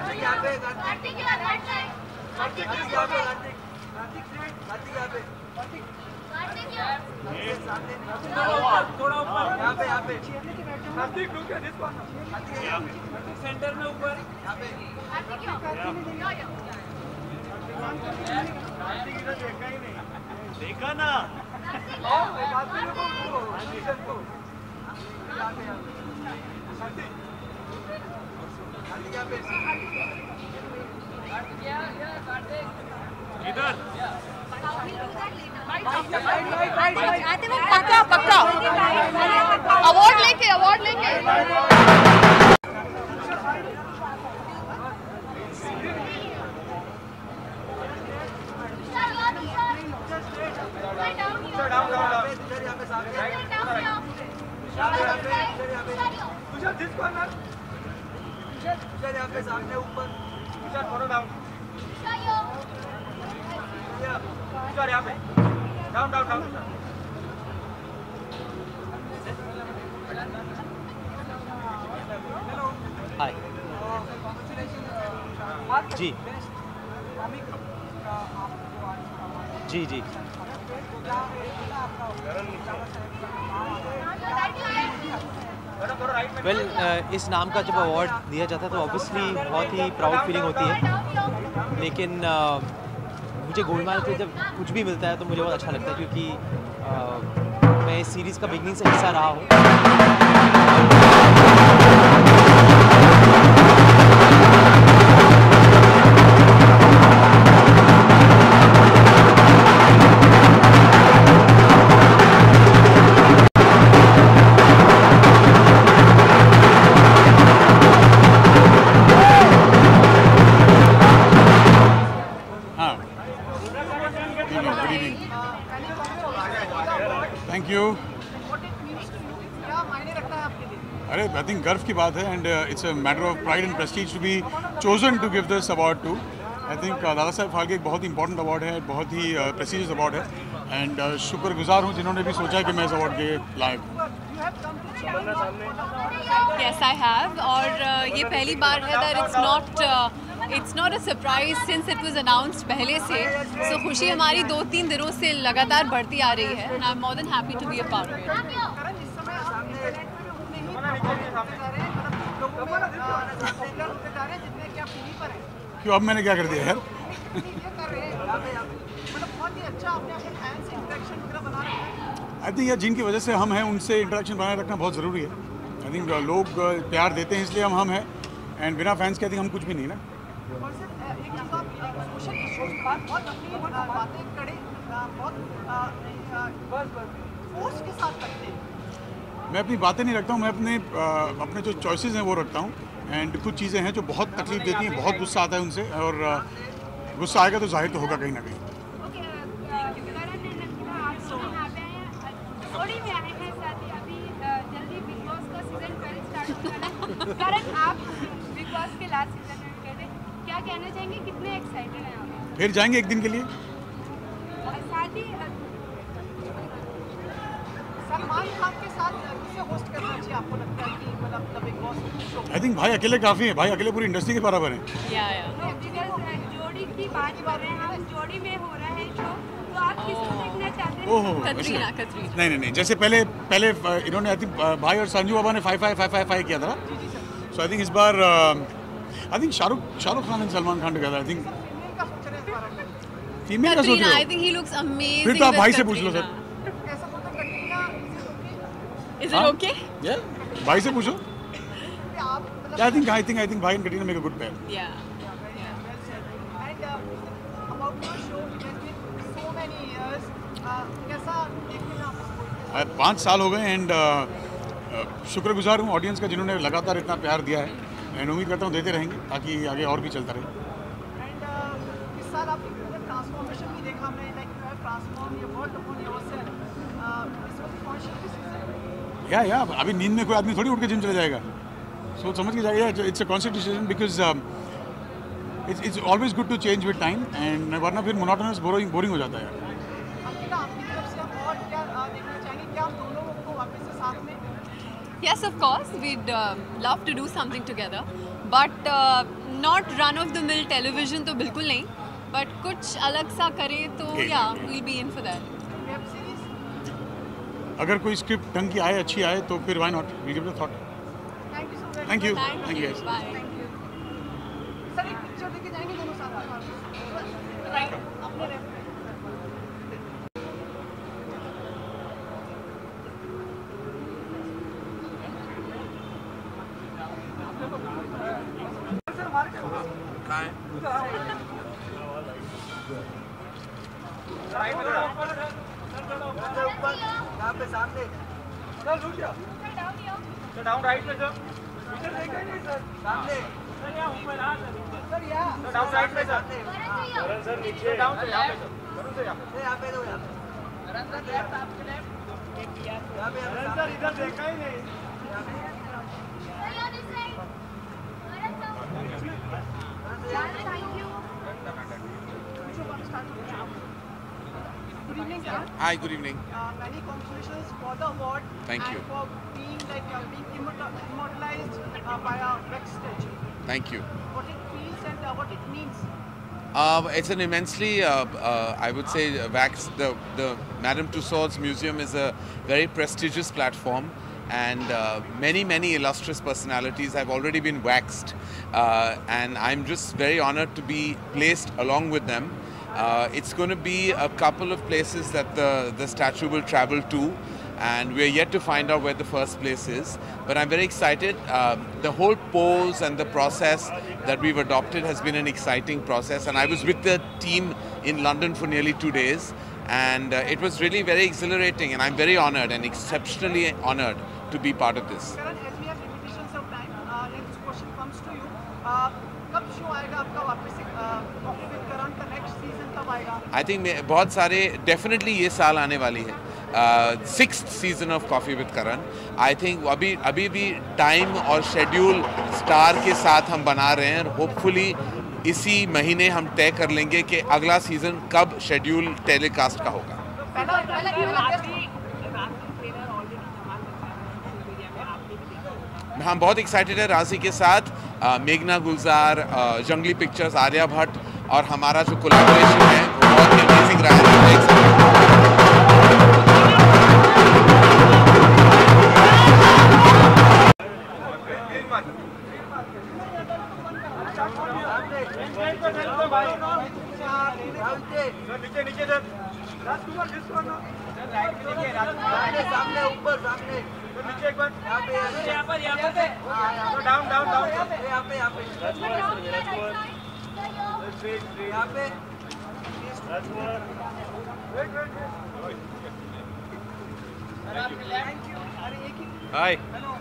Centre में ऊपर देखा ना इधर पक्का पक्का अवार्ड लेके सामने ऊपर थोड़ा डाउन यहाँ पे डाउन डाउन डाउन हाय जी जी जी वेल इस नाम का जब अवार्ड दिया जाता है तो ऑब्वियसली बहुत ही प्राउड फीलिंग होती है, लेकिन मुझे गोलमाल से जब कुछ भी मिलता है तो मुझे बहुत अच्छा लगता है क्योंकि मैं इस सीरीज़ का बिगनिंग से हिस्सा रहा हूँ। Thank you. अरे आई थिंक गर्व की बात है and it's a matter of pride and prestige to be chosen to give this award to. I think Dadasaheb Phalke एक बहुत ही इंपॉर्टेंट अवार्ड है, बहुत ही प्रेस्टीजियस अवार्ड है एंड शुक्रगुजार हूँ जिन्होंने भी सोचा कि मैं इस अवार्ड के लायक हूँ। Yes, I have. और ये पहली बार है that it's not a surprise since it was announced पहले से. So खुशी हमारी 2-3 दिनों से लगातार बढ़ती आ रही है and I'm more than happy to be a part of it. क्यों अब मैंने क्या कर दिया यार? आई थिंक यार जिनकी वजह से हम हैं उनसे इंटरेक्शन बनाए रखना बहुत ज़रूरी है। आई थिंक लोग प्यार देते हैं इसलिए हम हैं एंड बिना फैंस के आई थिंक हम कुछ भी नहीं ना। मैं अपनी बातें नहीं रखता हूँ, मैं अपने जो चॉइसेस हैं वो रखता हूँ एंड कुछ चीज़ें हैं जो बहुत तकलीफ देती हैं, बहुत गुस्सा आता है उनसे और गुस्सा आएगा तो जाहिर तो होगा कहीं ना कहीं। क्या कहना चाहेंगे, कितने एक्साइटेड हैं आप? फिर जाएंगे एक दिन के लिए। साथ ही सलमान खान के साथ किसे होस्ट करना चाहिए आपको लगता है कि मतलब Bigg Boss show? I think भाई अकेले काफ़ी है, भाई अकेले पूरी इंडस्ट्री के बराबर हैं। जोड़ी की बात कर रहे हैं हम, जोड़ी में हो रहा है शो, तो आप किसको देखना चाहते हैं? ओहो कतरीना नहीं जैसे पहले इन्होंने आई थिंक भाई और संजू बाबा ने 5-5 किया था। सो आई थिंक इस बार I think Shahrukh Khan and Salman Khan together. I think female का सोच रहे हो? I think he looks amazing. फिर तो आप भाई से पूछ लो sir. Is it okay? Yeah, भाई से पूछो। I think भाई and Katrina make a good pair. Yeah. And about your show, it has been so many years. कैसा देखते हैं आप? 5 साल हो गए एंड शुक्रगुजार हूँ ऑडियंस का जिन्होंने लगातार इतना प्यार दिया है एंड उम्मीद करता हूँ देते रहेंगे ताकि आगे और भी चलता रहे। And इस साल आपने ट्रांसफॉर्मेशन भी देखा हमने, like you have transformed your work upon yourself. This was a conscious decision. या अभी नींद में कोई आदमी थोड़ी उठ के जिम चले जाएगा, सोच समझ के जाएगा। It's a conscious decision because it's always good to change with time and वरना फिर मोनोटोनस बोरिंग हो जाता है यार। आपकी तरफ से और क्या देखना चाहेंगे, क्या हम दोनों को वापस से साथ में? Yes, of course, we'd love to do something together, but not run of the mill television तो बिल्कुल नहीं, but कुछ अलग सा करें तो yeah, we'll be in for that. Web series? अगर कोई स्क्रिप्ट ढंग की आए, अच्छी आए तो फिर why not, we give it a thought. Thank you so much. Thank you. Thank you. guys. Bye. Sir एक पिक्चर लेके जाएंगे दोनों साथ. राइट अपने रेफरेंस. सर हमारे यहाँ पे सामने. सर रुक जाओ. सर डाउन राइट में सर. पिक्चर देखा ही नहीं सर. सामने. सर यहाँ ऊपर आ सर यहाँ. सर डाउन राइट में सर. सर नीचे डाउन से यहाँ पे सर. वरुण से यहाँ पे दो यहाँ. सर लेफ्ट आपके लेफ्ट. यहाँ पे सर इधर देखा ही नहीं. Good evening, sir. Hi, good evening. Many congratulations for the award. Thank and you. for being being immortalized by a backstage. Thank you. What it feels and what it means. It's an immensely, I would say, the Madame Tussauds Museum is a very prestigious platform, and many illustrious personalities have already been waxed, and I'm just very honored to be placed along with them. It's going to be a couple of places that the statue will travel to, and we're yet to find out where the first place is. But I'm very excited. The whole pose and the process that we've adopted has been an exciting process, and I was with the team in London for nearly 2 days, and it was really very exhilarating, and I'm very honored and exceptionally honored to be part of this. Karan, as we have limitations of time, next question comes to you. कब show आएगा आपका वापस से? Coffee with करण का next season कब आएगा? I think बहुत सारे definitely ये साल आने वाली है. 6th season of Coffee with Karan. I think अभी भी टाइम और शेड्यूल स्टार के साथ हम बना रहे हैं, और होपफुली इसी महीने हम तय कर लेंगे कि अगला सीजन कब शेड्यूल टेलीकास्ट का होगा. हम बहुत एक्साइटेड है राशि के साथ. मेघना गुलजार, जंगली पिक्चर्स, आर्या भट्ट और हमारा जो कोलैबोरेशन है वो बहुत ही अमेजिंग रहा है. नीचे नीचे सर. राजकुमार जिसको ना सर राइट में देखिए. राजकुमार सामने ऊपर सामने. सर नीचे एक बार. यहाँ पे डाउन डाउन डाउन. यहाँ पे यहाँ पे थैंक यू. अरे एक ही. Hi, hello.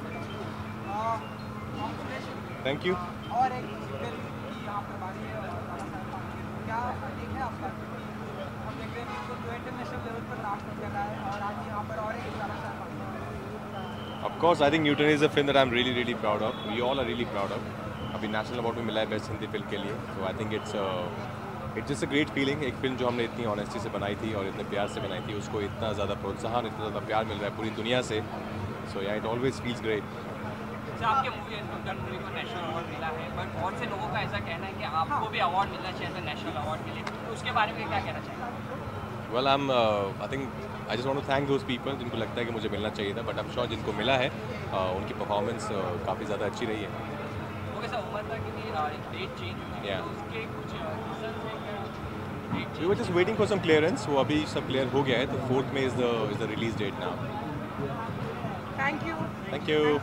Thank you. और एक की यहाँ पर बारी है. क्या ठीक है आपका? हम देख रहे हैं कि इसको इंटरनेशनल लेवल पर नाम कर रहा है, और आज यहाँ पर और एक सारा Of course, I think Newton is a film that I'm really proud of. We all are really proud of. अभी नेशनल अवार्ड में मिला है बेस्ट हिंदी फिल्म के लिए. So I think it's just a great feeling. एक film जो हमने इतनी ऑनेस्टी से बनाई थी और इतने प्यार से बनाई थी, उसको इतना ज़्यादा प्रोत्साहन, इतना ज़्यादा प्यार मिल रहा है पूरी दुनिया से. So yeah, it always feels great. आपके मूवी मूवी को नेशनल अवार्ड मिला है, बट बहुत से लोगों का ऐसा कहना है कि आपको भी अवार्ड मिलना चाहिए था नेशनल अवार्ड के लिए, तो उसके बारे में क्या कहना चाहिए? Well, I think I just want to thank those people जिनको लगता है कि मुझे मिलना चाहिए था, बट I'm sure जिनको मिला है उनकी परफॉर्मेंस काफ़ी ज़्यादा अच्छी रही है. ओके सर, उम्र तक की डेट चेंज हुई है, तो उसके कुछ रीजन है क्या? We were just waiting for some clearance. वो अभी सब क्लियर हो गया है, तो 4th में is the release date now. Thank you. Thank you.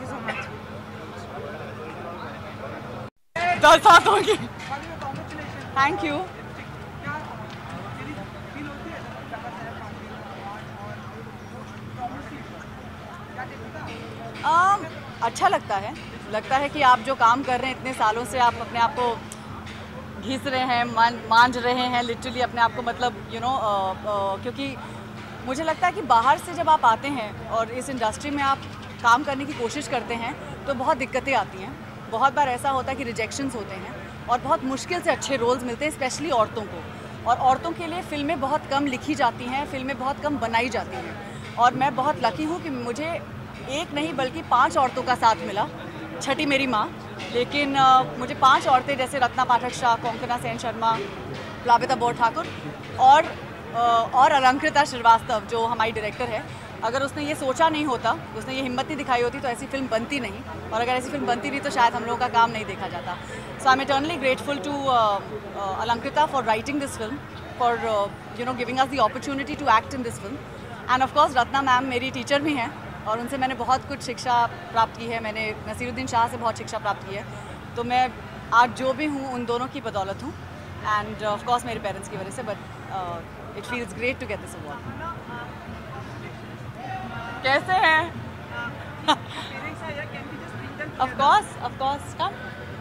10 साल होंगे. कॉन्ग्रेचुलेशन. Thank you. क्या फील होती है जहाँ से अच्छा लगता है कि आप जो काम कर रहे हैं इतने सालों से, आप अपने आप को घिस रहे हैं, मांझ रहे हैं लिटरली अपने आप को, मतलब क्योंकि मुझे लगता है कि बाहर से जब आप आते हैं और इस इंडस्ट्री में आप काम करने की कोशिश करते हैं तो बहुत दिक्कतें आती हैं. बहुत बार ऐसा होता है कि रिजेक्शंस होते हैं और बहुत मुश्किल से अच्छे रोल्स मिलते हैं, स्पेशली औरतों को. और औरतों के लिए फ़िल्में बहुत कम लिखी जाती हैं, फ़िल्में बहुत कम बनाई जाती हैं. और मैं बहुत लकी हूँ कि मुझे एक नहीं बल्कि 5 औरतों का साथ मिला, छठी मेरी माँ। लेकिन मुझे 5 औरतें जैसे रत्ना पाठक शाह, कोंकणा सेन शर्मा, प्लाविता बोर ठाकुर और अलंकृता श्रीवास्तव जो हमारी डायरेक्टर है, अगर उसने ये सोचा नहीं होता, उसने ये हिम्मत नहीं दिखाई होती तो ऐसी फिल्म बनती नहीं, और अगर ऐसी फिल्म बनती नहीं तो शायद हम लोगों का काम नहीं देखा जाता। So I am eternally grateful to Alankrita for writing this film, for giving us the opportunity to act in this film. And of course Ratna ma'am मेरी टीचर भी हैं और उनसे मैंने बहुत कुछ शिक्षा प्राप्त की है। मैंने नसीरुद्दीन शाह से बहुत शिक्षा प्राप्त की है, तो मैं आज जो भी हूँ उन दोनों की बदौलत हूँ, एंड ऑफ कोर्स मेरे पेरेंट्स की वजह से। But it feels great to get this award. कैसे हैं? Of course come.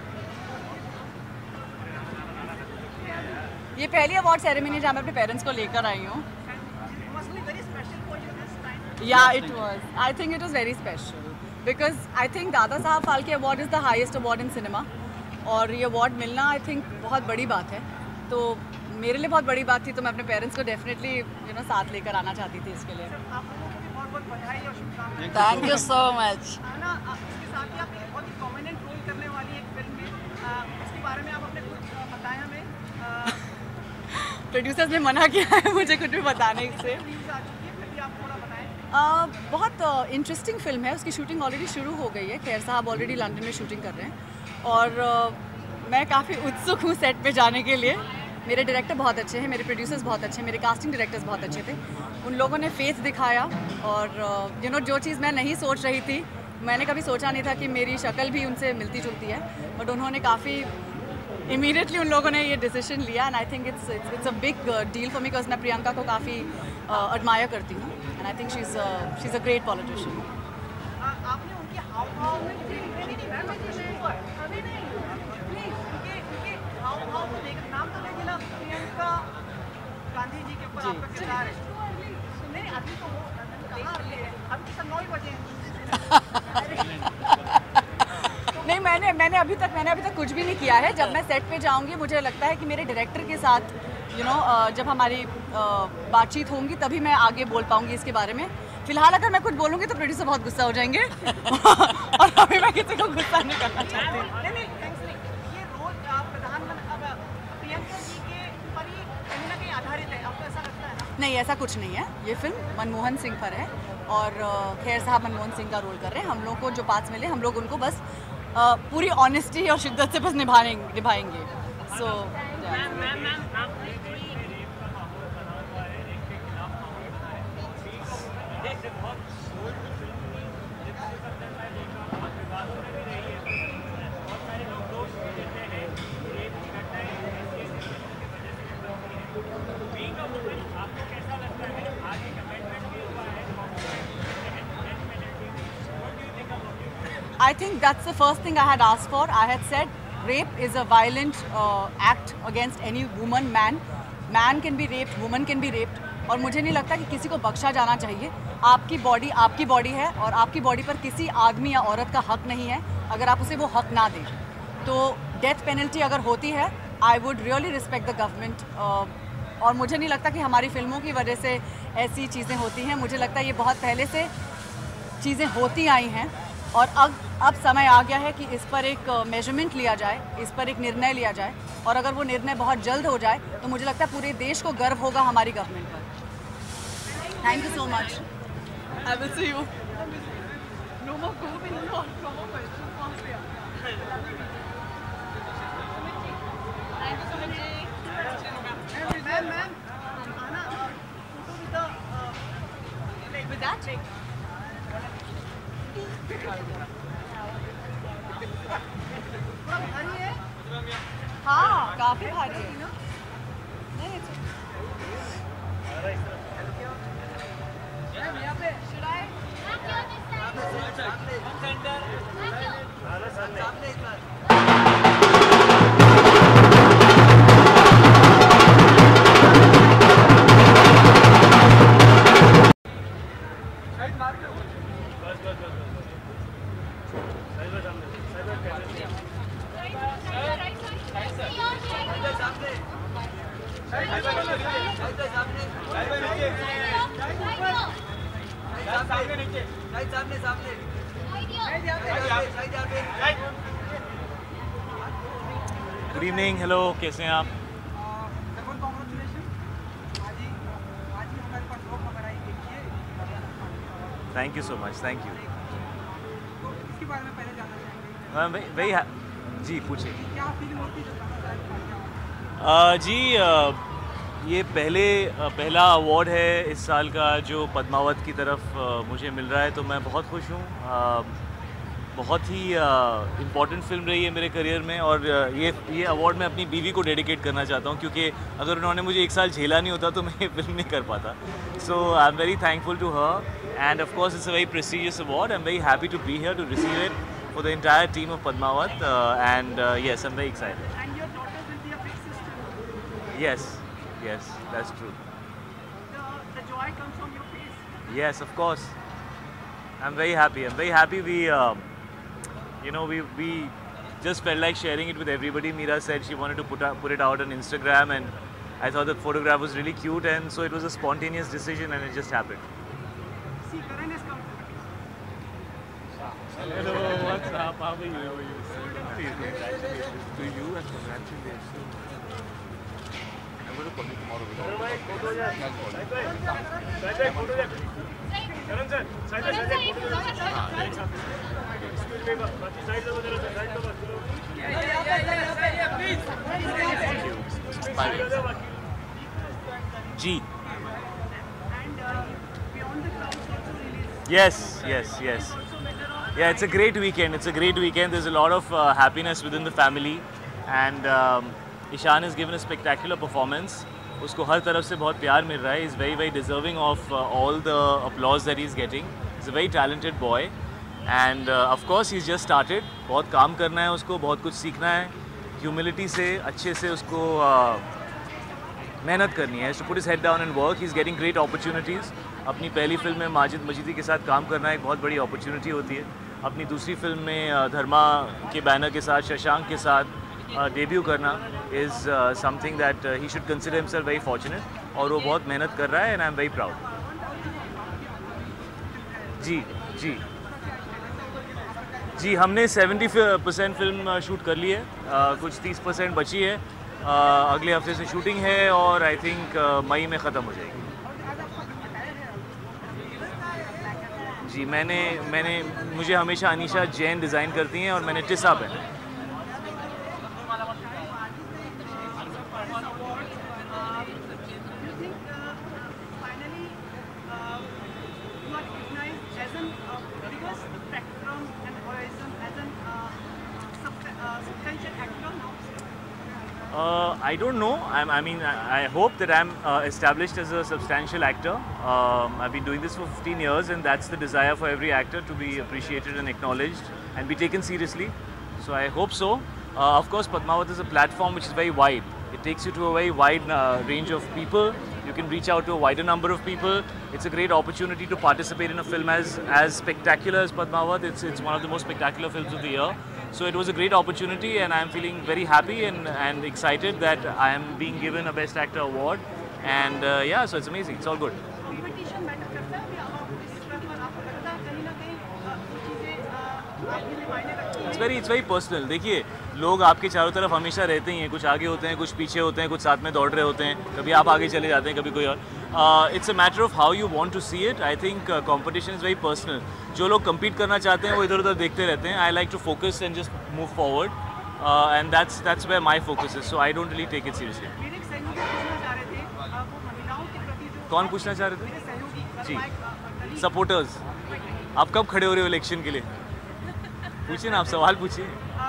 ये पहली अवार्ड सेरेमनी जहाँ मैं अपने पेरेंट्स को लेकर आई हूँ। Yeah, it was. I think it was very special because I think Dadasaheb Phalke award is the highest award in cinema, और ये अवार्ड मिलना I think बहुत बड़ी बात है। तो मेरे लिए बहुत बड़ी बात थी, तो मैं अपने पेरेंट्स को डेफिनेटली साथ लेकर आना चाहती थी इसके लिए। Thank you so much. इसके साथ ही आप एक बहुत ही प्रोमिनेंट रोल करने वाली एक फिल्म में, उसके बारे में आप अपने कुछ बताएं हमें। प्रोड्यूसर्स ने मना किया है मुझे कुछ भी बताने से। बहुत इंटरेस्टिंग फिल्म है, उसकी शूटिंग ऑलरेडी शुरू हो गई है। खैर साहब ऑलरेडी लंदन में शूटिंग कर रहे हैं और मैं काफ़ी उत्सुक हूँ सेट पे जाने के लिए। मेरे डायरेक्टर बहुत अच्छे हैं, मेरे प्रोड्यूसर्स बहुत अच्छे हैं, मेरे कास्टिंग डायरेक्टर्स बहुत अच्छे थे। उन लोगों ने फेस दिखाया और जो चीज़ मैं नहीं सोच रही थी, मैंने कभी सोचा नहीं था कि मेरी शक्ल भी उनसे मिलती जुलती है, बट उन्होंने काफ़ी इमीडिएटली उन लोगों ने ये डिसीजन लिया। And I think it's a big deal for me, because मैं प्रियंका को काफ़ी एडमायर करती हूँ and I think she is a great politician. आपने उनके हाव-भाव को देखकर नाम तो ले लिया, प्रियंका गांधी जी के ऊपर आपका किरदार है। नहीं अभी तो कहाँ अभी तो 9 बजे नहीं, मैंने अभी तक कुछ भी नहीं किया है। जब मैं सेट पे जाऊंगी मुझे लगता है कि मेरे डायरेक्टर के साथ जब हमारी बातचीत होंगी तभी मैं आगे बोल पाऊंगी इसके बारे में। फिलहाल अगर मैं कुछ बोलूंगी तो प्रोड्यूसर बहुत गुस्सा हो जाएंगे और अभी मैं किसी को गुस्सा नहीं करना चाहती। नहीं, ये रोल प्रधानमंत्री प्रियंका जी के ऊपर ही कहीं ना कहीं आधारित है, आपको ऐसा लगता है ना? नहीं, ऐसा कुछ नहीं है। ये फिल्म मनमोहन सिंह पर है और खैर साहब मनमोहन सिंह का रोल कर रहे हैं। हम लोग को जो पार्ट्स मिले हम लोग उनको बस पूरी ऑनेस्टी और शिद्दत से बस निभाएंगे। सो I think that's the first thing I had asked for. I had said rape is a violent act against any woman, man. Man can be raped, woman can be raped. और मुझे नहीं लगता कि किसी को बख्शा जाना चाहिए। आपकी बॉडी है और आपकी बॉडी पर किसी आदमी या औरत का हक नहीं है अगर आप उसे वो हक ना दें। तो डेथ पेनल्टी अगर होती है, I would really respect the government. और मुझे नहीं लगता कि हमारी फिल्मों की वजह से ऐसी चीज़ें होती हैं। मुझे लगता है ये बहुत पहले से चीज़ें होती आई हैं और अब समय आ गया है कि इस पर एक मेजरमेंट लिया जाए, इस पर एक निर्णय लिया जाए, और अगर वो निर्णय बहुत जल्द हो जाए तो मुझे लगता है पूरे देश को गर्व होगा हमारी गवर्नमेंट पर। Thank you so much. I will see you. No more COVID, no more question from here. Thank you so much. Ma'am आना विद दैट हाँ, काफी भारी है ना। नहीं यहाँ पे गुड इवनिंग, हेलो, कैसे हैं आप? Thank you so much, thank you. इसके बारे में पहले जानना चाहेंगे। वही जी पूछिए। क्या फीलिंग होती है जी ये पहला अवार्ड है इस साल का जो पद्मावत की तरफ मुझे मिल रहा है, तो मैं बहुत खुश हूँ। बहुत ही इम्पॉर्टेंट फिल्म रही है मेरे करियर में, और ये अवार्ड मैं अपनी बीवी को डेडिकेट करना चाहता हूँ, क्योंकि अगर उन्होंने मुझे एक साल झेला नहीं होता तो मैं ये फिल्म नहीं कर पाता। So I am very thankful to her, and of course it's a very prestigious award. I am very happy to be here to receive it for the entire team of Padmavat, and yes, I'm very excited. And your daughter will be a big sister. Yes, that's true. The joy comes from your face. Yes, of course. I'm very happy. We, we just felt like sharing it with everybody. Meera said she wanted to put it out on Instagram, and I thought the photograph was really cute, and so it was a spontaneous decision, and it just happened. See, Karan has come. Hello, what's up? How are you? Congratulations to you and congratulations. I'm going to call you tomorrow. G. Yes. Yeah, it's a great weekend. There's a lot of happiness within the family, and Ishan has given a spectacular performance. उसको हर तरफ से बहुत प्यार मिल रहा है. He's very deserving of all the applause that he's getting. He's a very talented boy, and of course he's just started. बहुत काम करना है उसको, बहुत कुछ सीखना है. Humility से, अच्छे से उसको मेहनत करनी है. To put his head down and work. He's getting great opportunities. अपनी पहली फिल्म में माजिद मजीदी के साथ काम करना एक बहुत बड़ी अपॉर्चुनिटी होती है. अपनी दूसरी फिल्म में धर्मा के बैनर के साथ, शशांक के साथ डेब्यू करना is something that he should consider himself very fortunate, और वो बहुत मेहनत कर रहा है, and I am very proud. जी हमने 70% फिल्म शूट कर ली है. कुछ 30% बची है. अगले हफ्ते से शूटिंग है, और आई थिंक मई में ख़त्म हो जाएगी. जी मुझे हमेशा अनीशा जैन डिज़ाइन करती हैं, और मैंने टिसा पहना. I don't know. I hope that I'm established as a substantial actor. I've been doing this for 15 years, and that's the desire for every actor, to be appreciated and acknowledged and be taken seriously. So I hope so. Of course, Padmavat is a platform which is very wide. It takes you to a very wide range of people. You can reach out to a wider number of people. It's a great opportunity to participate in a film as spectacular as Padmavat. It's one of the most spectacular films of the year. So it was a great opportunity, and I'm feeling very happy and excited that I am being given a Best Actor award. And yeah, so it's amazing. It's all good. Competition matter करता है या इस पर आपको लगता है कहीं ना कहीं चीज़ें आपके लिए मायने रखती हैं? It's very personal. देखिए, लोग आपके चारों तरफ हमेशा रहते ही हैं. कुछ आगे होते हैं, कुछ पीछे होते हैं, कुछ साथ में दौड़ रहे होते हैं. कभी आप आगे चले जाते हैं, कभी कोई और. It's a matter of how you want to see it. I think competition is very personal. जो लोग compete करना चाहते हैं वो इधर उधर देखते रहते हैं. I like to focus and just move forward, and that's where my focus is. So I don't really take it seriously. मेरे एक सहयोगी पूछना चाह रहे थे, वो महिलाओं के प्रति जो कौन पूछना चाह रहे थे? मेरे सहयोगी जी, सपोर्टर्स. आप कब खड़े हो रहे हो इलेक्शन के लिए? पूछिए ना, आप सवाल पूछिए.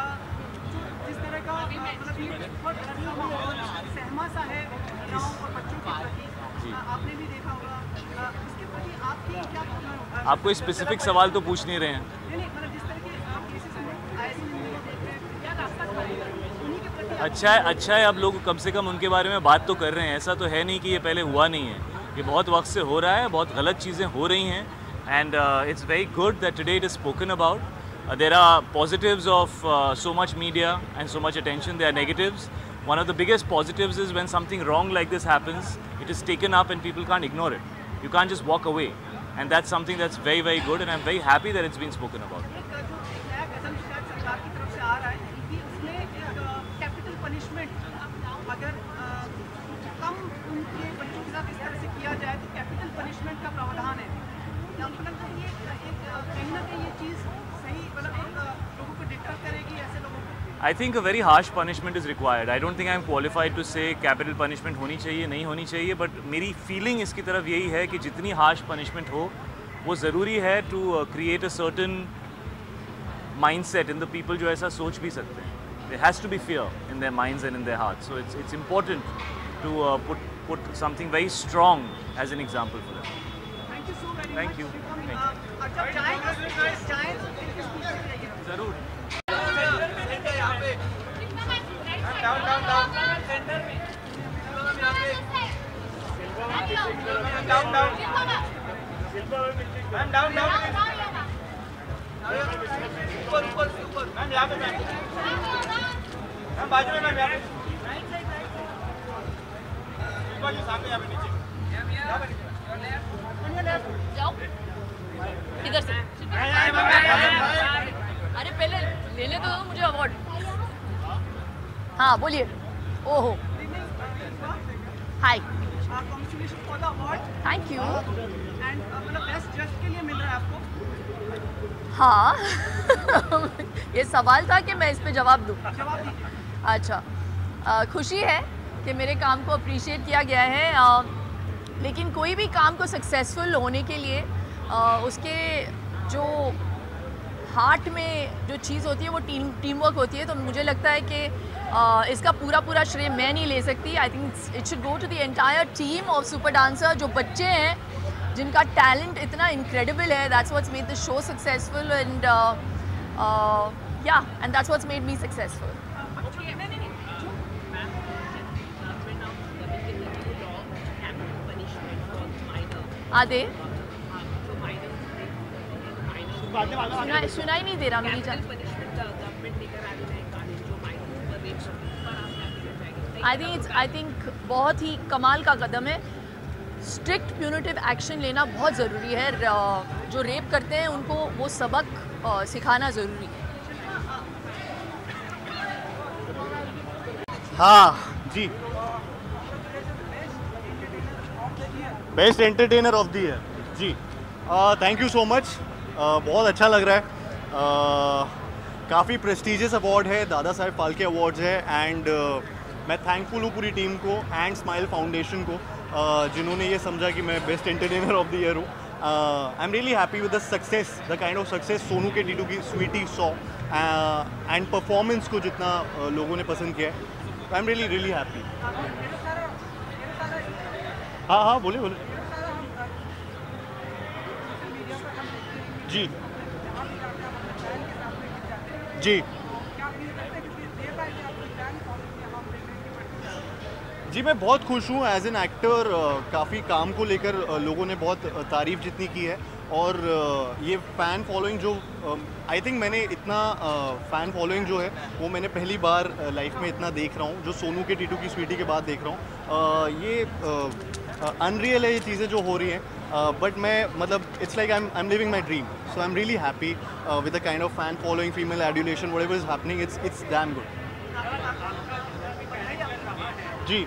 जिस तरह का मतलब ये बहुत सहमा सा है महिलाओं और बच्चों के प्रति, आपने भी देखा होगा. इसके प्रति आपकी क्या आप कोई स्पेसिफिक सवाल तो पूछ नहीं रहे हैं. नहीं, मतलब जिस तरह के आप केसेस में आए दिन देख रहे हैं, क्या रास्ता दिखाएगा उन्हीं के प्रति? अच्छा है, अब लोग कम से कम उनके बारे में बात तो कर रहे हैं. ऐसा तो है नहीं कि ये पहले हुआ नहीं है. ये बहुत वक्त से हो रहा है, बहुत गलत चीज़ें हो रही हैं, and it's very good that today it is spoken about. There are positives of so much media and so much attention. There are negatives. One of the biggest positives is when something wrong like this happens, it is taken up and people can't ignore it. You can't just walk away. and that's something that's very, very good, and I'm very happy that it's been spoken about. सरकार की तरफ से आ रहा है कि उसमें एक capital punishment अगर कम उनके बच्चों के साथ इस तरह से किया जाए तो कैपिटल पनिशमेंट का प्रावधान है। आपको लगता है ये कहीं ना कहीं ये चीज़ सही मतलब लोगों को डिटर करेगी ऐसे लोगों को? I think a very harsh punishment is required. I don't think I'm qualified to say capital punishment होनी चाहिए नहीं होनी चाहिए, but मेरी feeling इसकी तरफ यही है कि जितनी harsh punishment हो वो ज़रूरी है to create a certain mindset in the people जो ऐसा सोच भी सकते हैं. There has to be fear in their minds and in their hearts. So it's important to put something very strong as an example for them. Thank you so very much. Thank you. अच्छा चाय ज़रूर. इधर से अरे पहले लेने तो दो मुझे अवार्ड। हाँ बोलिए। ओहो hi congratulation for the award. Thank you. And मतलब बेस्ट जज के लिए मिल रहा है आपको? हाँ ये सवाल था कि मैं इस पे जवाब दूँ? जवाब दीजिए। अच्छा खुशी है कि मेरे काम को अप्रिशिएट किया गया है, लेकिन कोई भी काम को सक्सेसफुल होने के लिए उसके जो हार्ट में जो चीज़ होती है वो टीम वर्क होती है। तो मुझे लगता है कि इसका पूरा श्रेय मैं नहीं ले सकती। I think it should go to the entire team of Super Dancer, जो बच्चे हैं जिनका टैलेंट इतना इनक्रेडिबल है। That's what's made the show successful and yeah and that's what's made me successful. आधे सुनाई नहीं दे रहा मेरी जान। आई थिंक बहुत ही कमाल का कदम है। स्ट्रिक्ट प्यूनिटिव एक्शन लेना बहुत ज़रूरी है। जो रेप करते हैं उनको वो सबक सिखाना ज़रूरी है। हाँ जी, best entertainer of the year जी। Thank you so much. बहुत अच्छा लग रहा है। काफ़ी प्रेस्टिजियस अवार्ड है, दादा साहेब फाल्के अवार्ड्स है। एंड मैं थैंकफुल हूँ पूरी टीम को एंड स्माइल फाउंडेशन को जिन्होंने ये समझा कि मैं best entertainer of the year हूँ। I am really happy with the success, the kind of success Sonu के टीटू की स्वीटी सॉ एंड परफॉर्मेंस को जितना लोगों ने पसंद किया है। I am really happy. हाँ बोलिए जी जी मैं बहुत खुश हूँ एज एन एक्टर। काफ़ी काम को लेकर लोगों ने बहुत तारीफ़ जितनी की है, और ये फ़ैन फॉलोइंग जो आई थिंक मैंने इतना फ़ैन फॉलोइंग जो है वो मैंने पहली बार लाइफ में इतना देख रहा हूँ, जो सोनू के टीटू की स्वीटी के बाद देख रहा हूँ। ये अनरियल है ये चीज़ें जो हो रही हैं, बट मैं मतलब it's like I am living my dream. So I am really happy with the kind of fan following, female adulation, whatever is happening, it's damn good जी।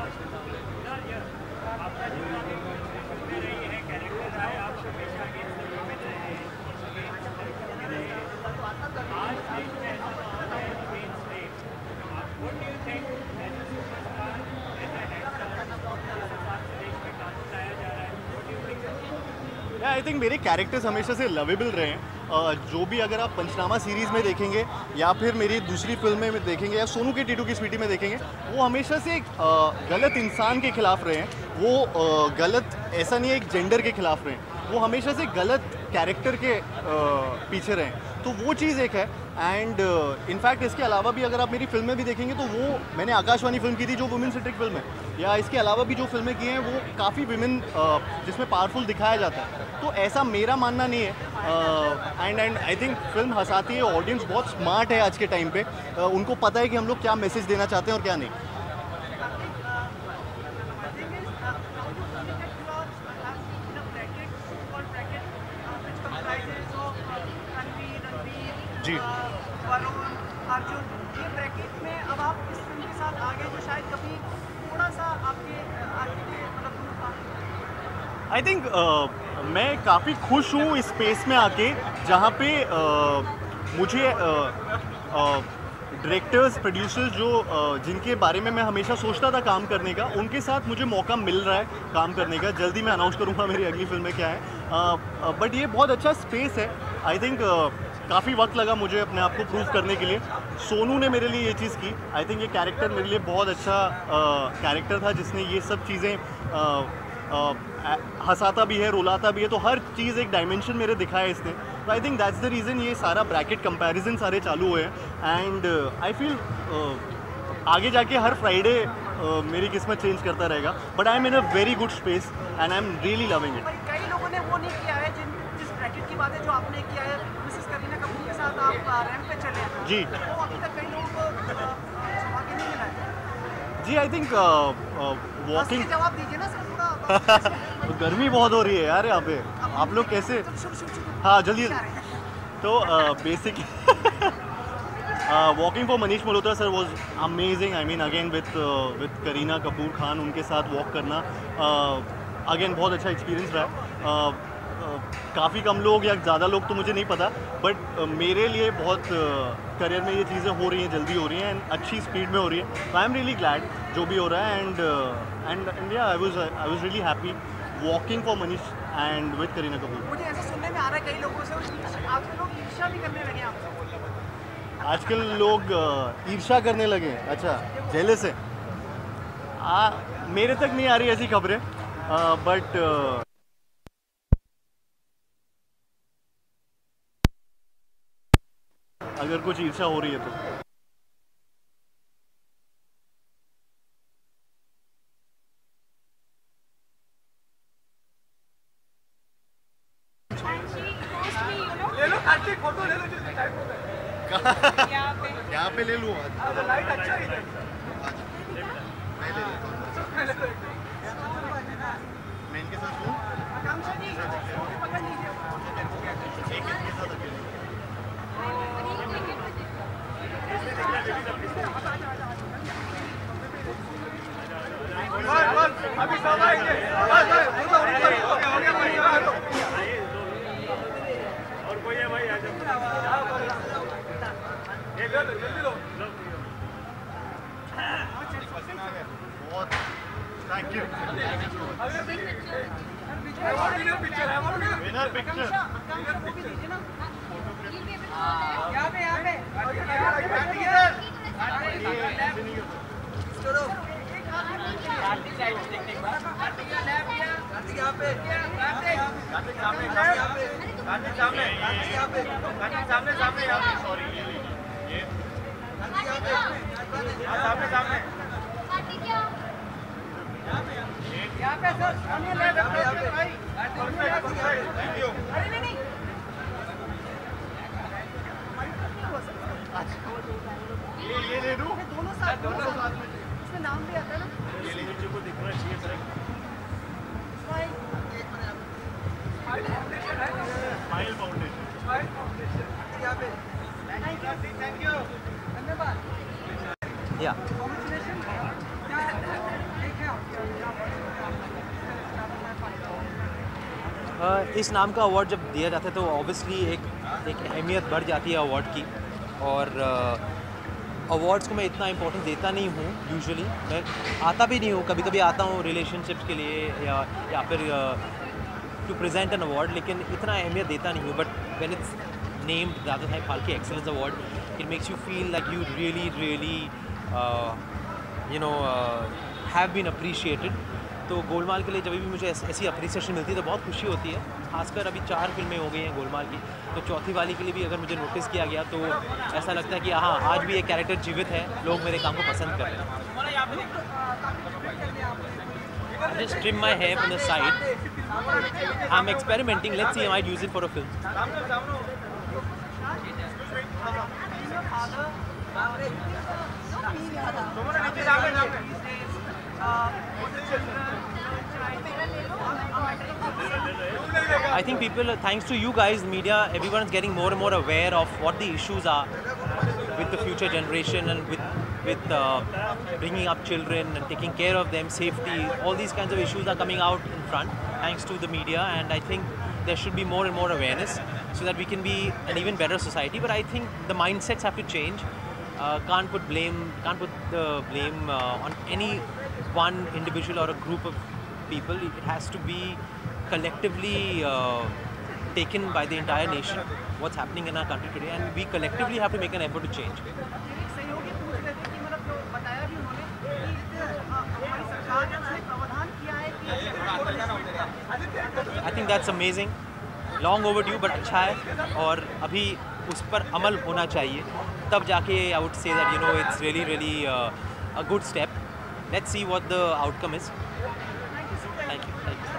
आई थिंक मेरे कैरेक्टर्स हमेशा से लवेबल रहे हैं। जो भी अगर आप पंचनामा सीरीज़ में देखेंगे या फिर मेरी दूसरी फिल्म में देखेंगे या सोनू के टीटू की स्वीटी में देखेंगे, वो हमेशा से एक गलत इंसान के खिलाफ रहे हैं। वो गलत ऐसा नहीं है एक जेंडर के खिलाफ रहे हैं, वो हमेशा से गलत कैरेक्टर के पीछे रहे हैं। तो वो चीज़ एक है। एंड इनफैक्ट इसके अलावा भी अगर आप मेरी फिल्में भी देखेंगे तो वो मैंने आकाशवाणी फिल्म की थी जो वुमेन सेंट्रिक फिल्म है, या इसके अलावा भी जो फिल्में की हैं वो काफ़ी विमेन जिसमें पावरफुल दिखाया जाता है। तो ऐसा मेरा मानना नहीं है। एंड आई थिंक फिल्म हंसाती है, ऑडियंस बहुत स्मार्ट है आज के टाइम पे, उनको पता है कि हम लोग क्या मैसेज देना चाहते हैं और क्या नहीं। जी वरुण, अर्जुन, ये ब्रैकेट में अब आप इस फिल्म के साथ आ गए जो शायद कभी थोड़ा सा आपके आगे के मतलब दूर था। आई थिंक मैं काफ़ी खुश हूँ इस स्पेस में आके जहाँ पे मुझे डायरेक्टर्स प्रोड्यूसर्स जो जिनके बारे में मैं हमेशा सोचता था काम करने का, उनके साथ मुझे मौका मिल रहा है काम करने का। जल्दी मैं अनाउंस करूँगा मेरी अगली फिल्म में क्या है, बट ये बहुत अच्छा स्पेस है। आई थिंक काफ़ी वक्त लगा मुझे अपने आप को प्रूव करने के लिए। सोनू ने मेरे लिए ये चीज़ की। आई थिंक ये कैरेक्टर मेरे लिए बहुत अच्छा कैरेक्टर था जिसने ये सब चीज़ें हंसाता भी है, रुलाता भी है, तो हर चीज़ एक डायमेंशन मेरे दिखाया इसने। तो I think that's the reason ये सारा ब्रैकेट कंपैरिजन सारे चालू हुए हैं। एंड आई फील आगे जाके हर फ्राइडे मेरी किस्मत चेंज करता रहेगा, but I am in a very good space and I am really loving it. कई लोगों ने वो नहीं किया है जिस ब्रैकेट की बात है जो आपने किया है, मिसेस करीना कपूर के साथ आप रैंप पे चले हैं जी, वो अभी तक कई लोगों को सौभाग्य नहीं मिला है। जी आई थिंक वॉकिंग जवाब दीजिए ना सर थोड़ा। गर्मी बहुत हो रही है यार यहाँ पे, आप लोग कैसे? हाँ जल्दी। तो basic walking for Manish Malhotra sir was amazing. I mean again with Kareena Kapoor Khan, उनके साथ वॉक करना अगेन बहुत अच्छा एक्सपीरियंस रहा। काफ़ी कम लोग या ज़्यादा लोग तो मुझे नहीं पता, बट मेरे लिए बहुत करियर में ये चीज़ें हो रही हैं, जल्दी हो रही हैं एंड अच्छी स्पीड में हो रही है। तो आई एम रियली ग्लैड जो भी हो रहा है। And yeah I was really happy walking for Manish and with Kareena Kapoor. मुझे ऐसा सुनने में आ रहा है कई लोगों से आजकल लोग ईर्ष्या भी करने लगे आपसे। आजकल लोग ईर्ष्या करने लगे हैं। अच्छा, जेलस है? मेरे तक नहीं आ रही ऐसी खबरें, बट अगर कुछ ईर्ष्या हो रही है तो ले लो कार्तिक फोटो ले लो यहाँ पे ले लूँ। लाइट अच्छा है इधर। मैं इनके साथ हूँ। आकांक्षा जी फोटो पकड़ लीजिए। अभी सब आएंगे। हो गया भाई। और कोई है भाई? जल्दी लो। बहुत थैंक यू। विनर पिक्चर यहाँ पे ये ले लूँ। दोनों साथ में इसमें नाम भी आता है ना। को दिखना चाहिए sir. Smile Foundation. Thank you धन्यवाद। या इस नाम का अवार्ड जब दिया जाता है तो ऑब्वियसली एक अहमियत बढ़ जाती है अवार्ड की। और अवार्ड्स को मैं इतना इम्पोर्टेंस देता नहीं हूँ यूजुअली। मैं आता भी नहीं हूँ, कभी कभी आता हूँ रिलेशनशिप्स के लिए या फिर टू प्रेजेंट एन अवार्ड, लेकिन इतना अहमियत देता नहीं हूँ। But when it's named Dadasaheb Phalke excellence award, it makes you feel like you really have been appreciated. तो गोलमाल के लिए जब भी मुझे ऐसी अप्रिसिएशन मिलती है तो बहुत खुशी होती है। खासकर अभी 4 फिल्में हो गई हैं गोलमाल की, तो चौथी वाली के लिए भी अगर मुझे नोटिस किया गया तो ऐसा लगता है कि हाँ, आज भी ये कैरेक्टर जीवित है, लोग मेरे काम को पसंद कर रहे हैं। Just trim my hair from the side. I'm experimenting. Let's see, I might use it for a film. चलना I think people, thanks to you guys, media, everyone is getting more and more aware of what the issues are with the future generation and with bringing up children and taking care of them, safety. All these kinds of issues are coming out in front thanks to the media, and I think there should be more and more awareness so that we can be an even better society. But I think the mindsets have to change. Can't put the blame on any one individual or a group of people. It has to be collectively taken by the entire nation, what's happening in our country today, and we collectively have to make an effort to change. सहयोगी पूछ रहे थे कि मतलब जो बताया भी उन्होंने कि हमारी सरकार ने उसमें प्रावधान किया है कि I think that's amazing, long overdue, but अच्छा है और अभी उस पर अमल होना चाहिए, तब जाके I would say that it's really a good step. Let's see what the outcome is. Thank you.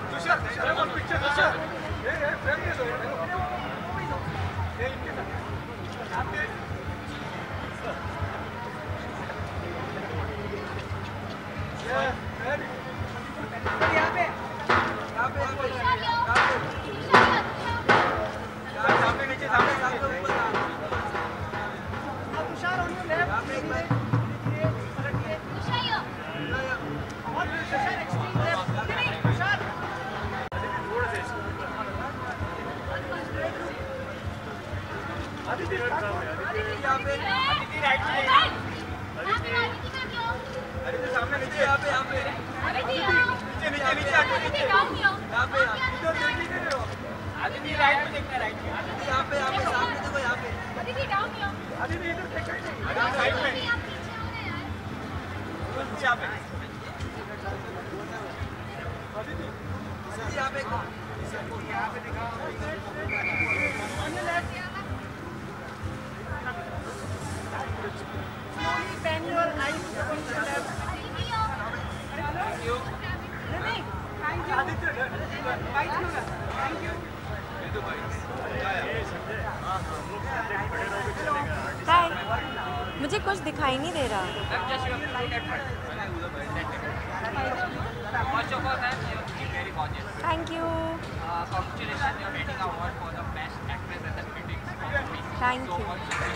हाय, मुझे कुछ दिखाई नहीं दे रहा। Thank you. Thank you.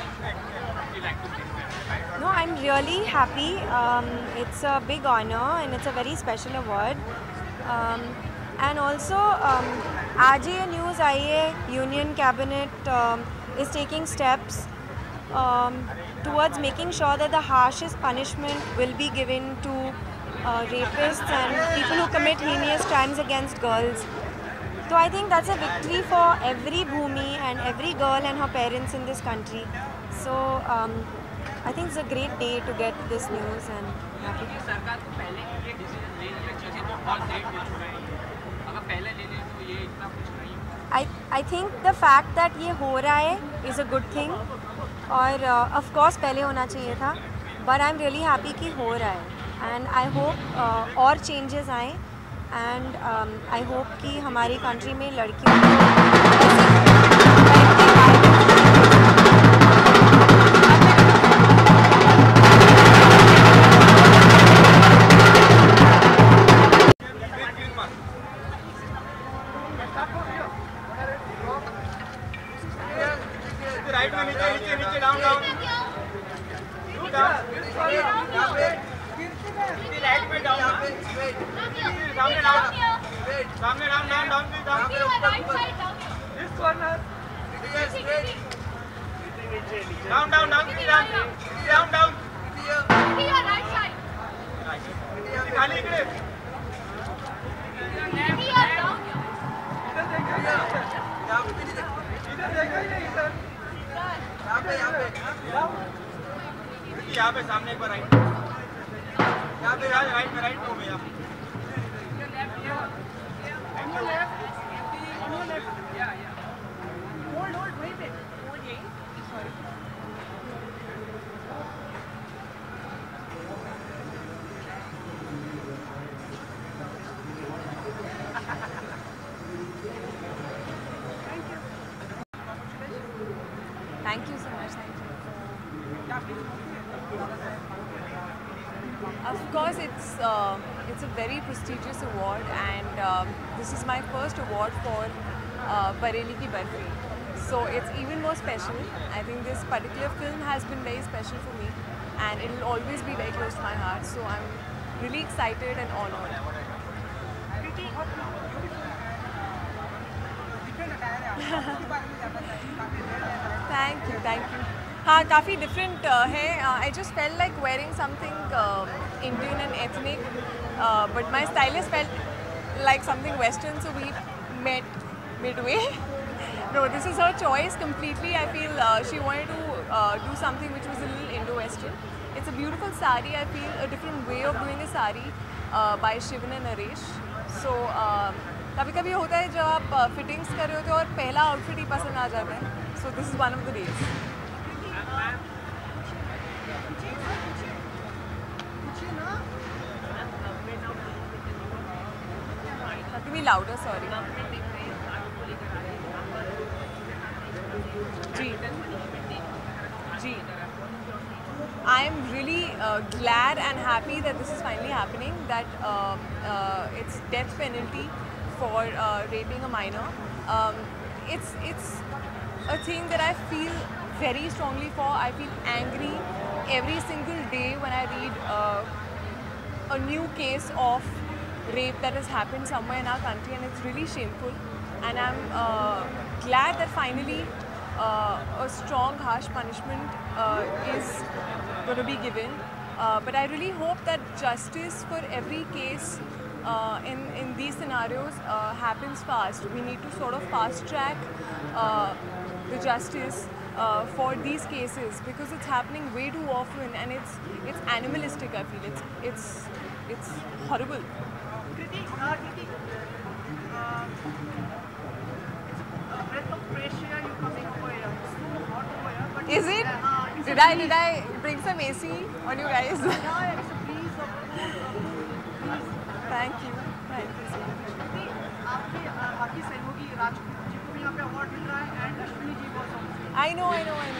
No, I'm really happy. It's a big honor and it's a very special award. And also, आज ये news आई है, Union Cabinet is taking steps towards making sure that the harshest punishment will be given to rapists and people who commit heinous crimes against girls. So I think that's a victory for every Bhumi and every girl and her parents in this country. So I think it's a great day to get this news and happy. सरकार को पहले ये decision ले लेना चाहिए तो बहुत late हो चुका है। अगर पहले ले ले तो ये इतना कुछ नहीं। I think the fact that ये हो रहा है is a good thing और of course पहले होना चाहिए था, but I'm really happy कि हो रहा है and I hope और changes आएँ and I hope कि हमारी कंट्री में लड़कियों राइट में नीचे नीचे नीचे डाउन डाउन राइट में डाउन सामने डाउन सामने down down down this corner down down down down down right side खाली इकडे यहाँ पे सामने एक बार राइट यहाँ पे राइट में राइट हो गया Thank you so much. Thank you. Of course, it's a very prestigious award, and this is my first award for Bareilly Ki Barfi. So it's even more special. I think this particular film has been very special for me, and it will always be very close to my heart. So I'm really excited and honored. Thank you. हाँ, काफ़ी different है. I just felt like wearing something Indian and ethnic, but my stylist felt like something Western, so we met midway. No, this is her choice completely. I feel she wanted to do something which was a little Indo-Western. It's a beautiful sari. I feel a different way of doing a sari by Shivan and Naresh. So कभी-कभी होता है जब आप fittings कर रहे होते हो और पहला आउटफिट ही पसंद आ जाता है. So this is one of the days. Have to be louder, sorry. Ji. I am really glad and happy that this is finally happening. That it's death penalty for raping a minor. It's a thing that I feel very strongly for. I feel angry every single day when I read a new case of rape that has happened somewhere in our country, and it's really shameful. And I'm glad that finally a strong, harsh punishment is going to be given. But I really hope that justice for every case in these scenarios happens fast. We need to sort of fast track the justice for these cases, because it's happening way too often, and it's animalistic. I feel it's horrible. Is it? Did I bring some AC on you guys? Thank you. I know.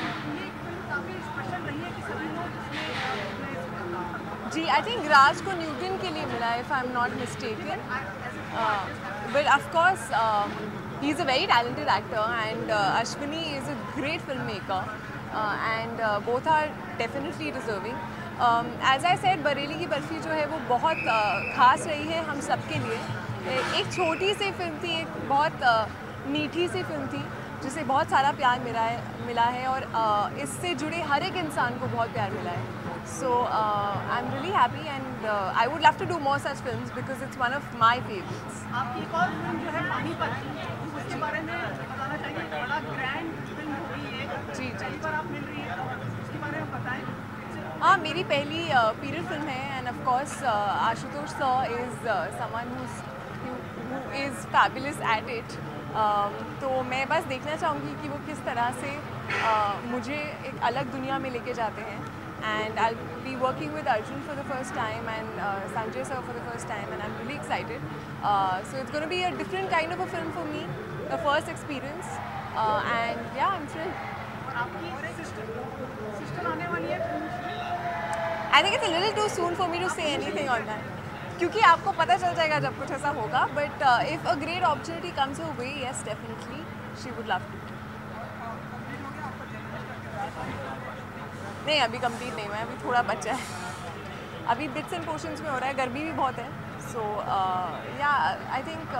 Ji, I think राज को Newton के लिए मिला, if I'm not mistaken. But of course, he's a very talented actor, and Ashwini is a great filmmaker, and both are definitely deserving. As I said, Bareilly की बर्फी जो है वो बहुत खास रही है हम सबके लिए. एक छोटी सी फिल्म थी, एक बहुत मीठी सी फिल्म थी, जिसे बहुत सारा प्यार मिला है, और इससे जुड़े हर एक इंसान को बहुत प्यार मिला है. So I'm really happy, and I would love to do more such films because it's one of my favorites. आपकी एक और फिल्म जो है पानीपत, उसके बारे में बताना चाहिए. बड़ा ग्रैंड फिल्म होगी ये. जी. पहली बार आप मिल रही हैं, उसके बारे में बताएं. हाँ, मेरी पहली पीरियड फिल्म है, and of course Ashutosh sir is someone who is fabulous at it. तो मैं बस देखना चाहूँगी कि वो किस तरह से मुझे एक अलग दुनिया में लेके जाते हैं. And I'll be working with Arjun for the first time, and Sanjay sir for the first time, and I'm really excited. So it's going to be a different kind of a film for me, the first experience, and yeah, I'm thrilled. I think it's a little too soon for me to say anything on that, क्योंकि आपको पता चल जाएगा जब कुछ ऐसा होगा. But if a great opportunity comes her way, yes, definitely, she would love to. नहीं, अभी कंप्लीट नहीं हुआ है, अभी थोड़ा बचा है. अभी बिट्स एंड पोर्शंस में हो रहा है, गर्मी भी बहुत है. सो या आई थिंक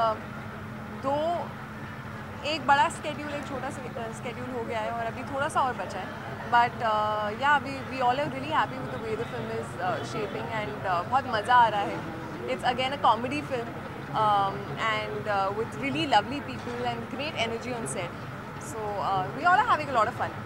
एक बड़ा स्केड्यूल, एक छोटा स्केड्यूल हो गया है, और अभी थोड़ा सा और बचा है. But yeah we all are really happy with the way the film is shaping, and बहुत मज़ा आ रहा है. It's again a comedy film, and with really lovely people and great energy on set. So we all are having a lot of fun.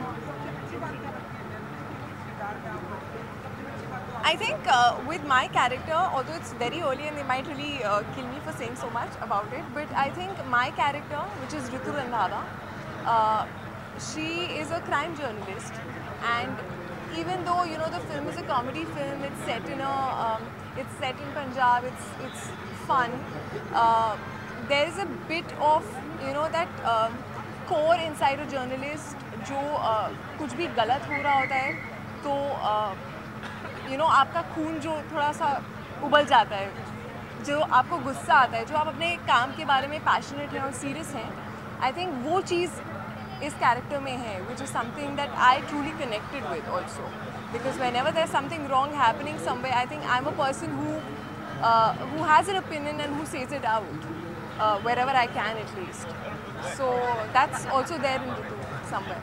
I think with my character, although it's very early and they might really kill me for saying so much about it, but I think my character, which is Ritu Randhawa, she is a crime journalist, and even though the film is a comedy film, it's set in Punjab, it's fun. There is a bit of that core inside a journalist, जो कुछ भी गलत हो रहा होता है तो आपका खून जो थोड़ा सा उबल जाता है, जो आपको गुस्सा आता है, जो आप अपने काम के बारे में पैशनेट हैं और सीरियस हैं, आई थिंक वो चीज़ इस कैरेक्टर में है, which is something that I truly connected with also, because whenever there is something wrong happening somewhere, I think I am a person who has an opinion and who says it out wherever I can at least. So that's also there in Ritu somewhere.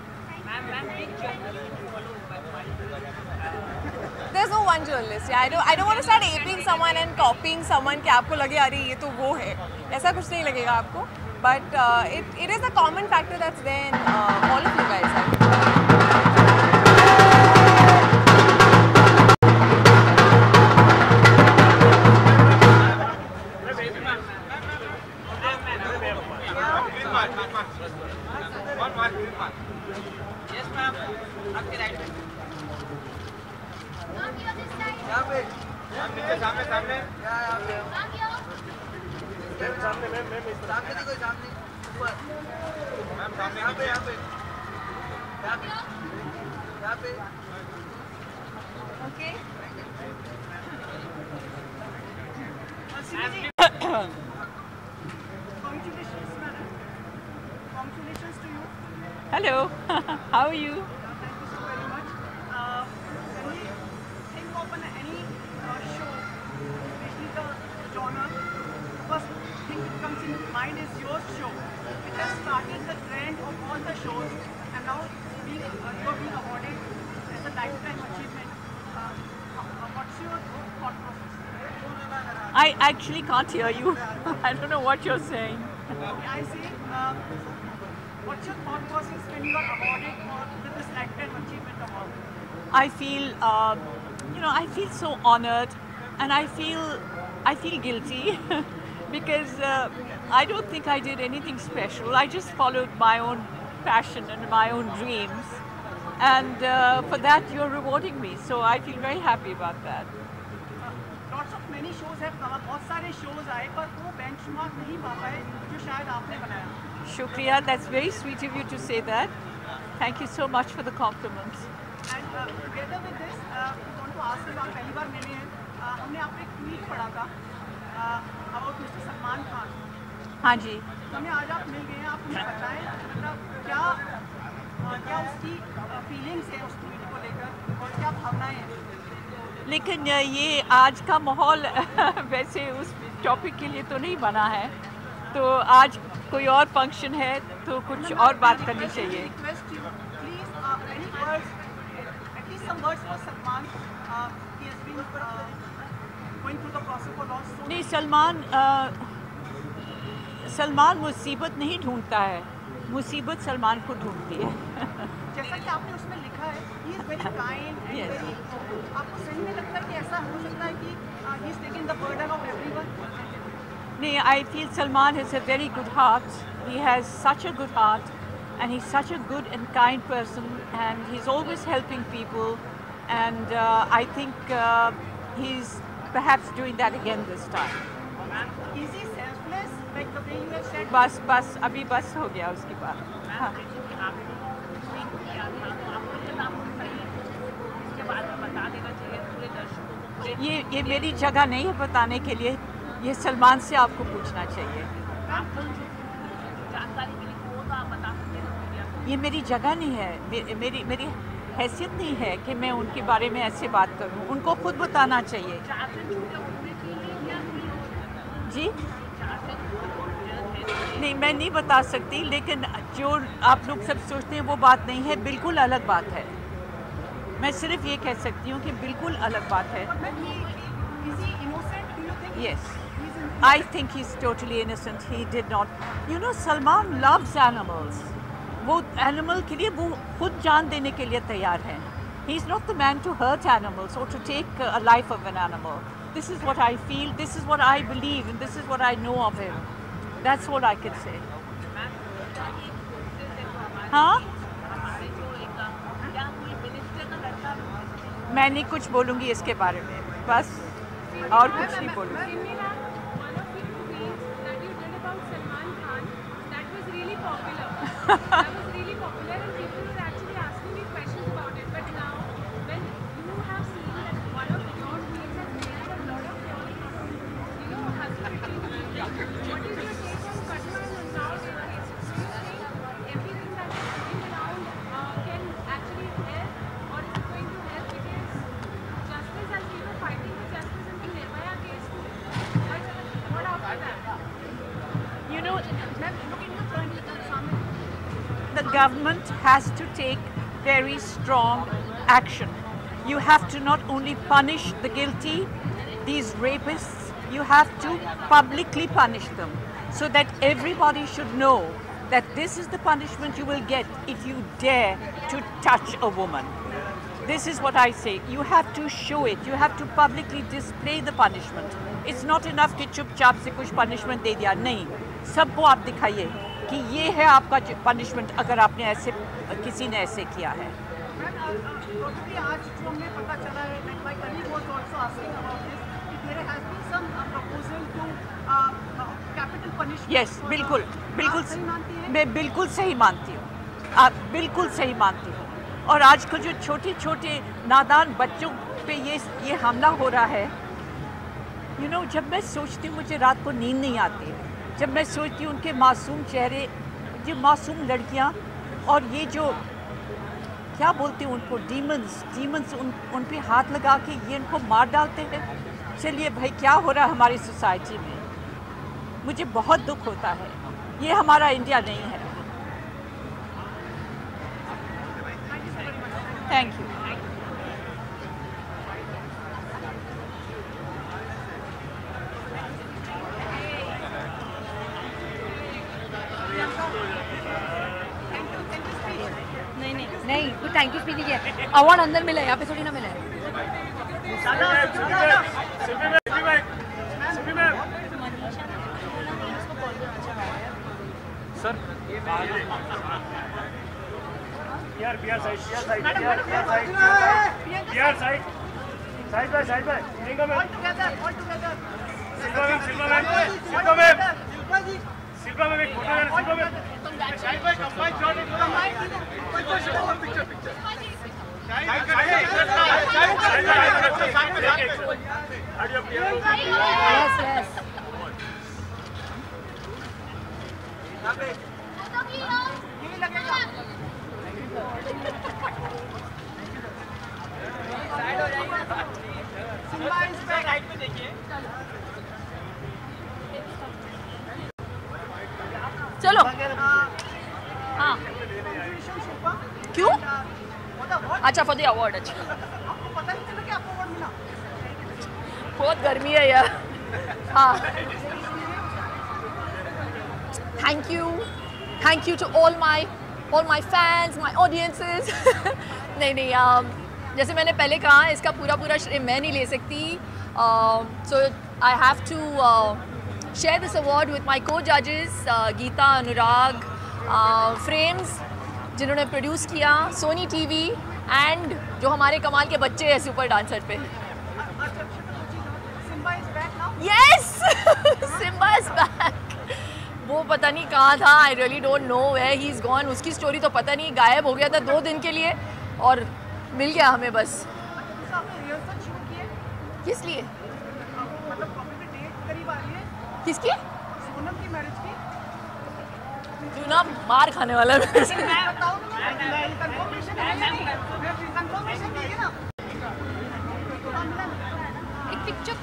There's no one journalist. Yeah, I don't want to start aping someone and copying someone कि आपको लगे अरे ये तो वो है, ऐसा कुछ नहीं लगेगा आपको. But it is a common factor that's there in all of you guys. I think. Yes, ma'am. आपके राइट में। यहाँ पे। सामने सामने। यहाँ पे। सामने मैम सामने देखो सामने ऊपर। मैम सामने यहाँ पे यहाँ पे। यहाँ पे। Okay. Congratulations, madam. Congratulations to you. Hello, how are you? Thank you so very much. When we think of any show, especially the genre, first thing that comes in mind is your show. It has started the trend of all the shows, and now you are being awarded as a lifetime achievement. What's your thought process? I actually can't hear you. I don't know what you're saying. I say, what's your thought process when you are awarded with this lifetime achievement award? I feel, I feel so honored, and I feel guilty because I don't think I did anything special. I just followed my own passion and my own dreams, and for that you're rewarding me. So I feel very happy about that. Lots of many shows have come up. बहुत सारे shows आए पर वो benchmark नहीं पा पाए जो शायद आपने बनाया. Shukriya, that's very sweet of you to say that. Thank you so much for the compliments. And together with this, I want to ask you, आप पहली बार मिले हैं, हमने आपको एक tweet पढ़ा था about Mr. Salman Khan. हाँ जी. हमें आज आप मिल गए हैं, आप हमें बताएं मतलब क्या उसकी feelings हैं उस tweet को लेकर और क्या भावनाएं हैं. लेकिन ये आज का माहौल वैसे उस टॉपिक के लिए तो नहीं बना है, तो आज कोई और फंक्शन है तो कुछ और बात करनी चाहिए. नहीं, सलमान मुसीबत नहीं ढूंढता है, मुसीबत सलमान को ढूंढती है. जैसा कि आपने उसमें लिखा है, he is very kind and very, आपको सही में लगता है कि ऐसा हो सकता है कि he is taking the burden of everyone? Nee, I feel Salman has a very good heart. He has such a good heart, and he's such a good and kind person, and he's always helping people, and I think he's perhaps doing that again this time. Is he selfless, like the way you have said? बस अभी बस हो गया उसके बाद. हाँ. ये मेरी जगह नहीं है बताने के लिए, ये सलमान से आपको पूछना चाहिए. ये मेरी जगह नहीं है, मेरी हैसियत नहीं है कि मैं उनके बारे में ऐसे बात करूं. उनको खुद बताना चाहिए. जी नहीं, मैं नहीं बता सकती, लेकिन जो आप लोग सब सोचते हैं वो बात नहीं है, बिल्कुल अलग बात है. मैं सिर्फ ये कह सकती हूँ कि बिल्कुल अलग बात है. Yes, I think he's totally innocent. He did not. You know, Salman loves animals. वो animal के लिए वो खुद जान देने के लिए तैयार हैं. He's not the man to hurt animals or to take a life of an animal. This is what I feel. This is what I believe, and this is what I know of him. That's all I can say. हाँ? मैं नहीं कुछ बोलूँगी इसके बारे में, बस और कुछ नहीं बोलूँगी. government has to take very strong action. You have to not only punish the guilty, these rapists, you have to publicly punish them so that everybody should know that this is the punishment you will get if you dare to touch a woman. This is what I say. You have to show it. You have to publicly display the punishment. It's not enough कि चुपचाप से कुछ punishment दे दिया. नहीं, सबको आप दिखाइए कि ये है आपका punishment अगर आपने ऐसे किसी ने ऐसे किया है. आज जो हमें पता चला है, my colleague was also asking about this, कि there has been some proposal to capital punishment. Yes, बिल्कुल, बिल्कुल, मैं बिल्कुल सही मानती हूँ. आप बिल्कुल सही मानती हूँ. और आज को जो छोटे छोटे नादान बच्चों पे ये हमला हो रहा है, you know, जब मैं सोचती हूँ मुझे रात को नींद नहीं आती है. जब मैं सोचती हूँ उनके मासूम चेहरे, ये मासूम लड़कियाँ और ये जो क्या बोलते हैं उनको डीमंस उन पे हाथ लगा के ये इनको मार डालते हैं. चलिए भाई, क्या हो रहा है हमारी सोसाइटी में? मुझे बहुत दुख होता है. ये हमारा इंडिया नहीं है. Thank you. नहीं तो थैंक यू स्पीच किया. अवार्ड अंदर मिला है, यहाँ पे थोड़ी ना मिला है. सर बिहार साइड बाय सिल्वा मैम एक फोटो है. चलो. हाँ. क्यों? अच्छा फॉर द अवार्ड. अच्छा, बहुत गर्मी है यार. हाँ. Thank you to all my fans, my audiences. नहीं, जैसे मैंने पहले कहा, इसका पूरा श्रेय मैं नहीं ले सकती. So I have to share this award with my co-judges Geeta, Anurag, Frames जिन्होंने प्रोड्यूस किया, सोनी टीवी एंड जो हमारे कमाल के बच्चे हैं सुपर डांसर पे. Yes, Simmba is back. वो पता नहीं कहाँ था. I really don't know where he is gone. उसकी स्टोरी तो पता नहीं, गायब हो गया था 2 दिन के लिए और मिल गया हमें बस. किस लिए? किसकी? सोनम की मैरिज की. तू ना मार खाने वाला है. एक picture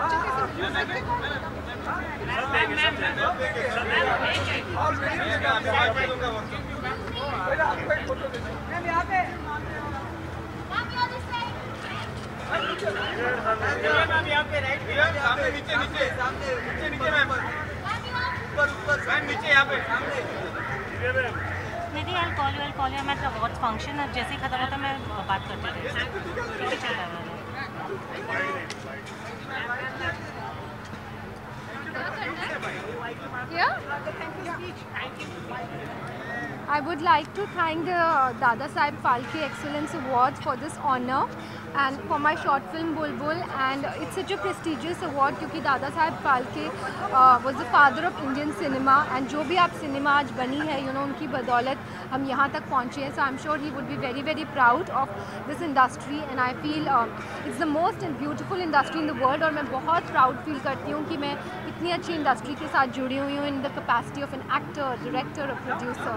Nidhi, I'll call you. I'm at the awards function. अब जैसे ही खत्म होता मैं बात करती हूँ. I would like to thank the Dada Saheb Phalke Excellence Awards for this honor and for my short film Bulbul. And it's such a prestigious award क्योंकि Dada Saheb Phalke was the father of Indian cinema, and जो भी आप cinema आज बनी है, उनकी बदौलत हम यहाँ तक पहुँचे हैं. So I'm sure he would be very, very proud of this industry, and I feel it's the most beautiful industry in the world. और मैं बहुत proud feel करती हूँ कि मैं इतनी अच्छी इंडस्ट्री के साथ जुड़ी हुई हूँ in the capacity of an actor, director, or producer.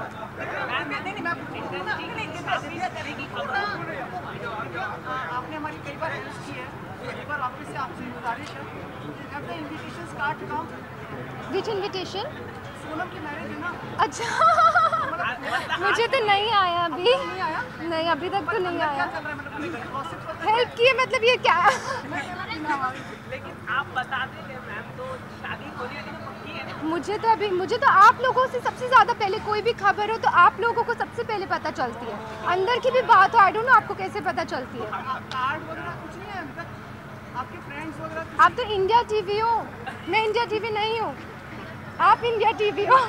आपने हमारी कई बार हेल्प की है, एक बार वापस से आपसे गुजारिश है, have the invitations card come. Which invitation? Sonam की मैरिज है ना. अच्छा. मुझे तो नहीं आया अभी, नहीं अभी तक तो नहीं आया। हेल्प किए मतलब ये क्या? लेकिन आप बता देंगे मैम, तो शादी होने वाली पक्की है? मुझे तो आप लोगों से सबसे ज़्यादा पहले कोई भी खबर हो तो आप लोगों को सबसे पहले पता चलती है। अंदर की भी बात हो, आई डोंट नो आपको कैसे पता चलती है। कार्ड वगैरह कुछ नहीं है अभी तक? आपके फ्रेंड्स वगैरह? आप तो इंडिया टीवी हो, मैं इंडिया टीवी नहीं हूँ, आप इंडिया टीवी हो।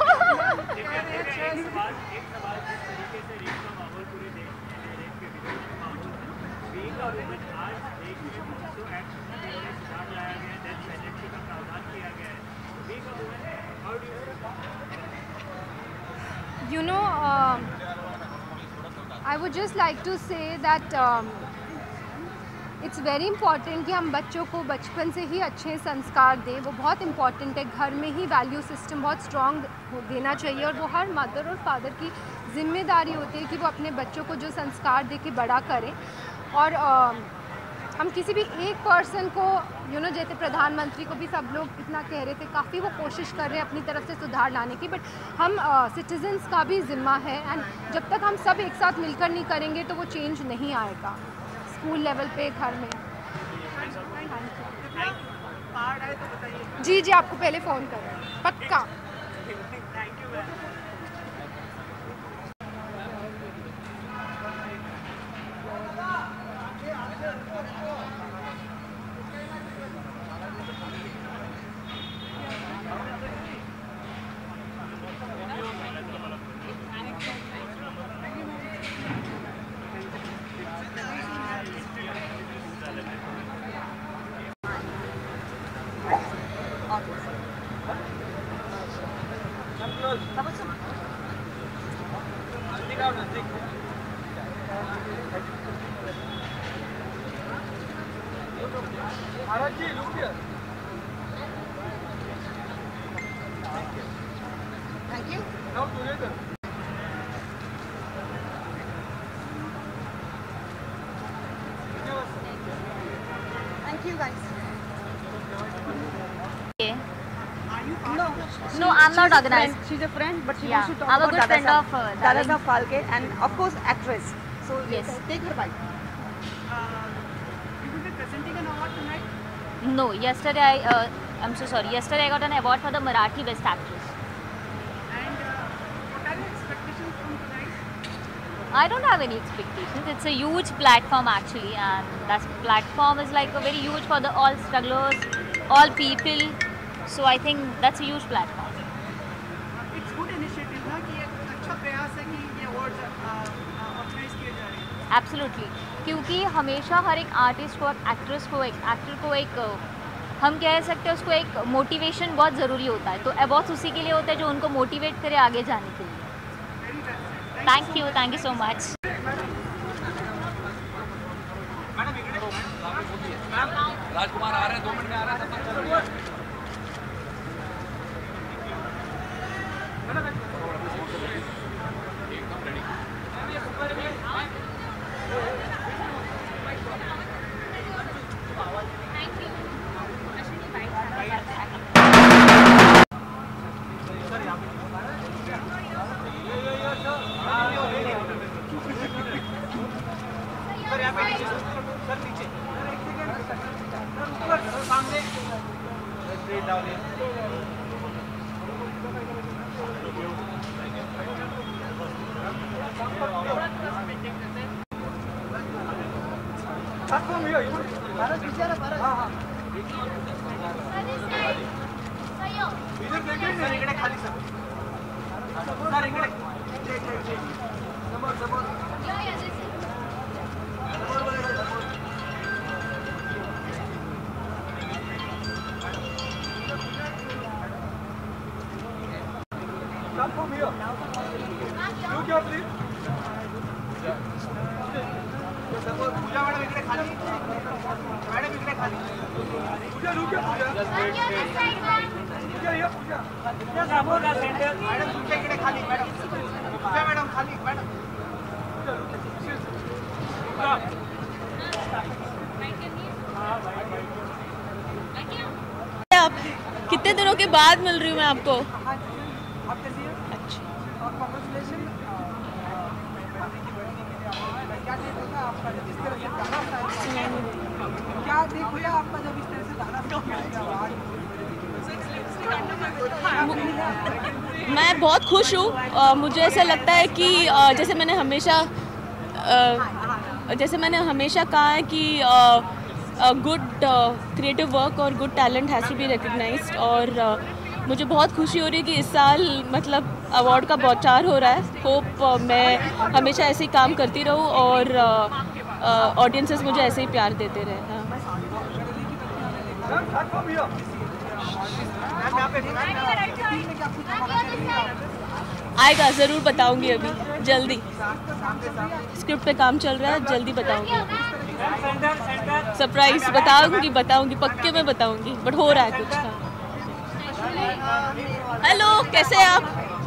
You know, I would just like to say that it's very important कि हम बच्चों को बचपन से ही अच्छे संस्कार दें। वो बहुत इम्पॉर्टेंट है। घर में ही वैल्यू सिस्टम बहुत स्ट्रॉन्ग देना चाहिए और वो हर मदर और फादर की जिम्मेदारी होती है कि वो अपने बच्चों को जो संस्कार दे के बड़ा करें। और हम किसी भी एक पर्सन को जैसे प्रधानमंत्री को भी सब लोग इतना कह रहे थे, काफ़ी वो कोशिश कर रहे हैं अपनी तरफ से सुधार लाने की, बट हम सिटीजन्स का भी ज़िम्मा है। एंड जब तक हम सब एक साथ मिलकर नहीं करेंगे तो वो चेंज नहीं आएगा स्कूल लेवल पे, घर में। जी आपको पहले फ़ोन करें पक्का। Thank you. Now together. Thank you guys. No, I'm not organized. She's a friend, but she Yeah, wants to talk I'm a about good friend of Dada Saab Phalke, and of course actress. So Yes. take her bite. You will be presenting an award tonight. No, yesterday I'm so sorry. Yesterday I got an award for the Marathi Best Actress. And what are your expectations from tonight? I don't have any expectations. It's a huge platform actually, and that platform is like a very huge for the all strugglers, all people. So I think that's a huge platform. It's good initiative ना कि एक अच्छा प्रयास है कि ये awards organise किए जा रहे हैं. Absolutely. क्योंकि हमेशा हर एक आर्टिस्ट को, एक्ट्रेस को, एक एक्टर को एक हम कह सकते हैं उसको एक मोटिवेशन बहुत ज़रूरी होता है। तो अवार्ड्स उसी के लिए होता है जो उनको मोटिवेट करे आगे जाने के लिए। Thank you so much. Rajkumar आ रहे हैं, 2 मिनट में आ रहे हैं। आप कितने दिनों के बाद मिल रही हूँ मैं आपको। आप कैसी हैं? अच्छा। और congratulations, क्या देखिए आपका जब इस तरह से मैं बहुत खुश हूँ। मुझे ऐसा लगता है कि जैसे मैंने हमेशा कहा है कि गुड क्रिएटिव वर्क और good talent has to be recognised, और मुझे बहुत खुशी हो रही है कि इस साल मतलब अवार्ड का बौछार हो रहा है। होप मैं हमेशा ऐसे ही काम करती रहूँ और ऑडियंसेस मुझे ऐसे ही प्यार देते रहे। आएगा, ज़रूर बताऊंगी अभी जल्दी। स्क्रिप्ट पे काम चल रहा है, जल्दी बताऊंगी। सरप्राइज बताऊंगी पक्के में बताऊंगी, बट हो रहा है कुछ। हेलो, कैसे हैं आप?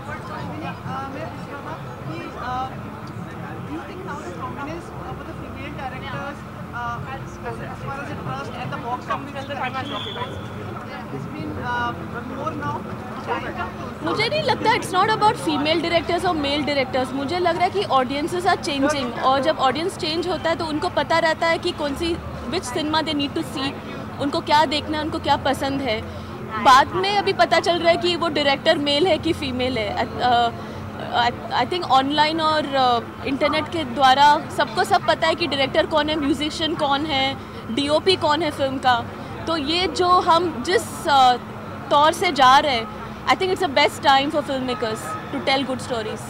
मुझे नहीं लगता it's not about female directors और मेल डायरेक्टर्स। मुझे लग रहा है कि ऑडियंसेस आर चेंजिंग, और जब ऑडियंस चेंज होता है तो उनको पता रहता है कि कौन सी which cinema they need to see, उनको क्या देखना है, उनको क्या पसंद है। बाद में अभी पता चल रहा है कि वो डायरेक्टर मेल है कि फीमेल है। आई थिंक ऑनलाइन और इंटरनेट के द्वारा सबको सब पता है कि डायरेक्टर कौन है, म्यूजिशियन कौन है, डीओपी कौन है फिल्म का। तो ये जो हम जिस तौर से जा रहे हैं, I think it's a best time for film makers to tell good stories.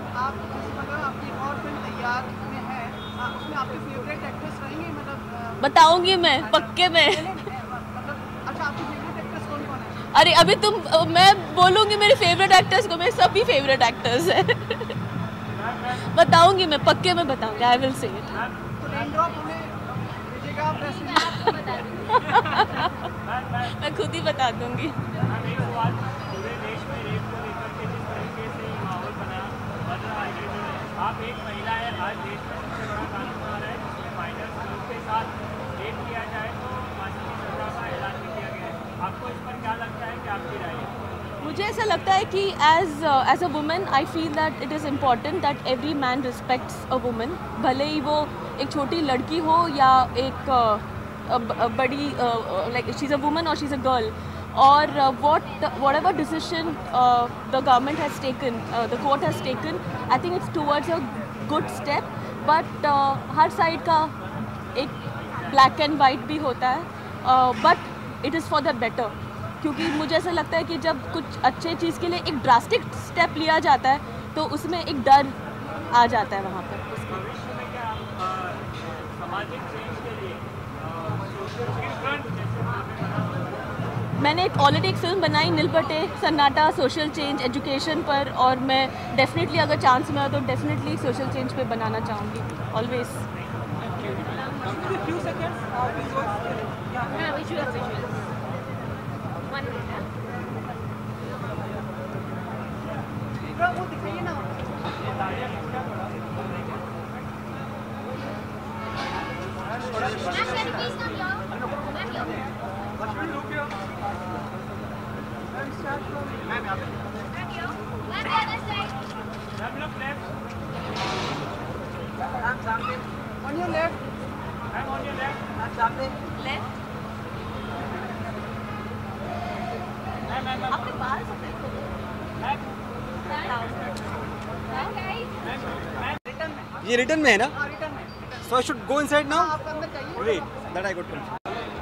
बताऊंगी मैं पक्के में। अरे अभी मैं बोलूंगी मेरे फेवरेट एक्टर्स को, मेरे सभी फेवरेट एक्टर्स हैं। बताऊंगी मैं पक्के में बताऊंगी, आई विल से इट। मैं खुद ही बता दूंगी। आप एक महिला है, आज देश में सबसे बड़ा कानून आ रहा है जिसमें माइनर के साथ रेप किया जाए तो फांसी की सजा का ऐलान भी किया गया है। आपको इस पर क्या लगता है कि आपकी राय है? मुझे ऐसा लगता है कि as a woman I feel that it is important that every man respects a woman, भले ही वो एक छोटी लड़की हो या एक बड़ी like she is a woman और शी इज़ अ गर्ल। और whatever decision the government has taken, the court has taken, I think it's towards a good step, but हर साइड का एक black and white भी होता है, but it is for the better, क्योंकि मुझे ऐसा लगता है कि जब कुछ अच्छे चीज़ के लिए एक ड्रास्टिक स्टेप लिया जाता है तो उसमें एक डर आ जाता है वहाँ पर। मैंने ऑलरेडी एक फिल्म बनाई नीलबटे सन्नाटा सोशल चेंज एजुकेशन पर, और मैं डेफिनेटली अगर चांस मिला तो डेफिनेटली सोशल चेंज पे बनाना चाहूँगी always. On your left. I'm on your left. सामने. Left. आपके बाल सफेद हो गए। ये रिटर्न में है ना? So I should go inside now? Wait, that I got confused.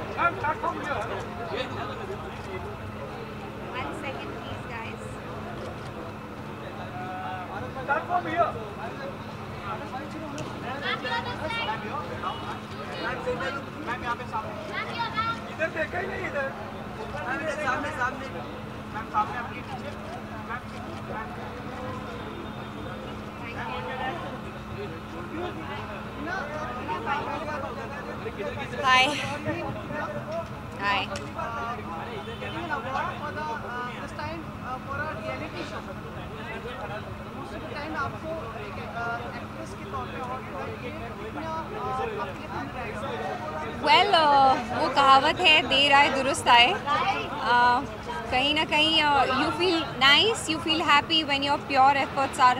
1 second please guys. Start from here. Ma'am यहाँ पे सामने। इधर देखा ही नहीं, इधर सामने सामने मैम, सामने आपकी पीछे Hi. Hi. This time for a reality show. दूसरे टाइम आपको एक एक्ट्रेस के तौर पे अवार्ड वेल वो कहावत है देर आए दुरुस्त आए। कहीं ना कहीं you feel nice, you feel happy when your pure efforts are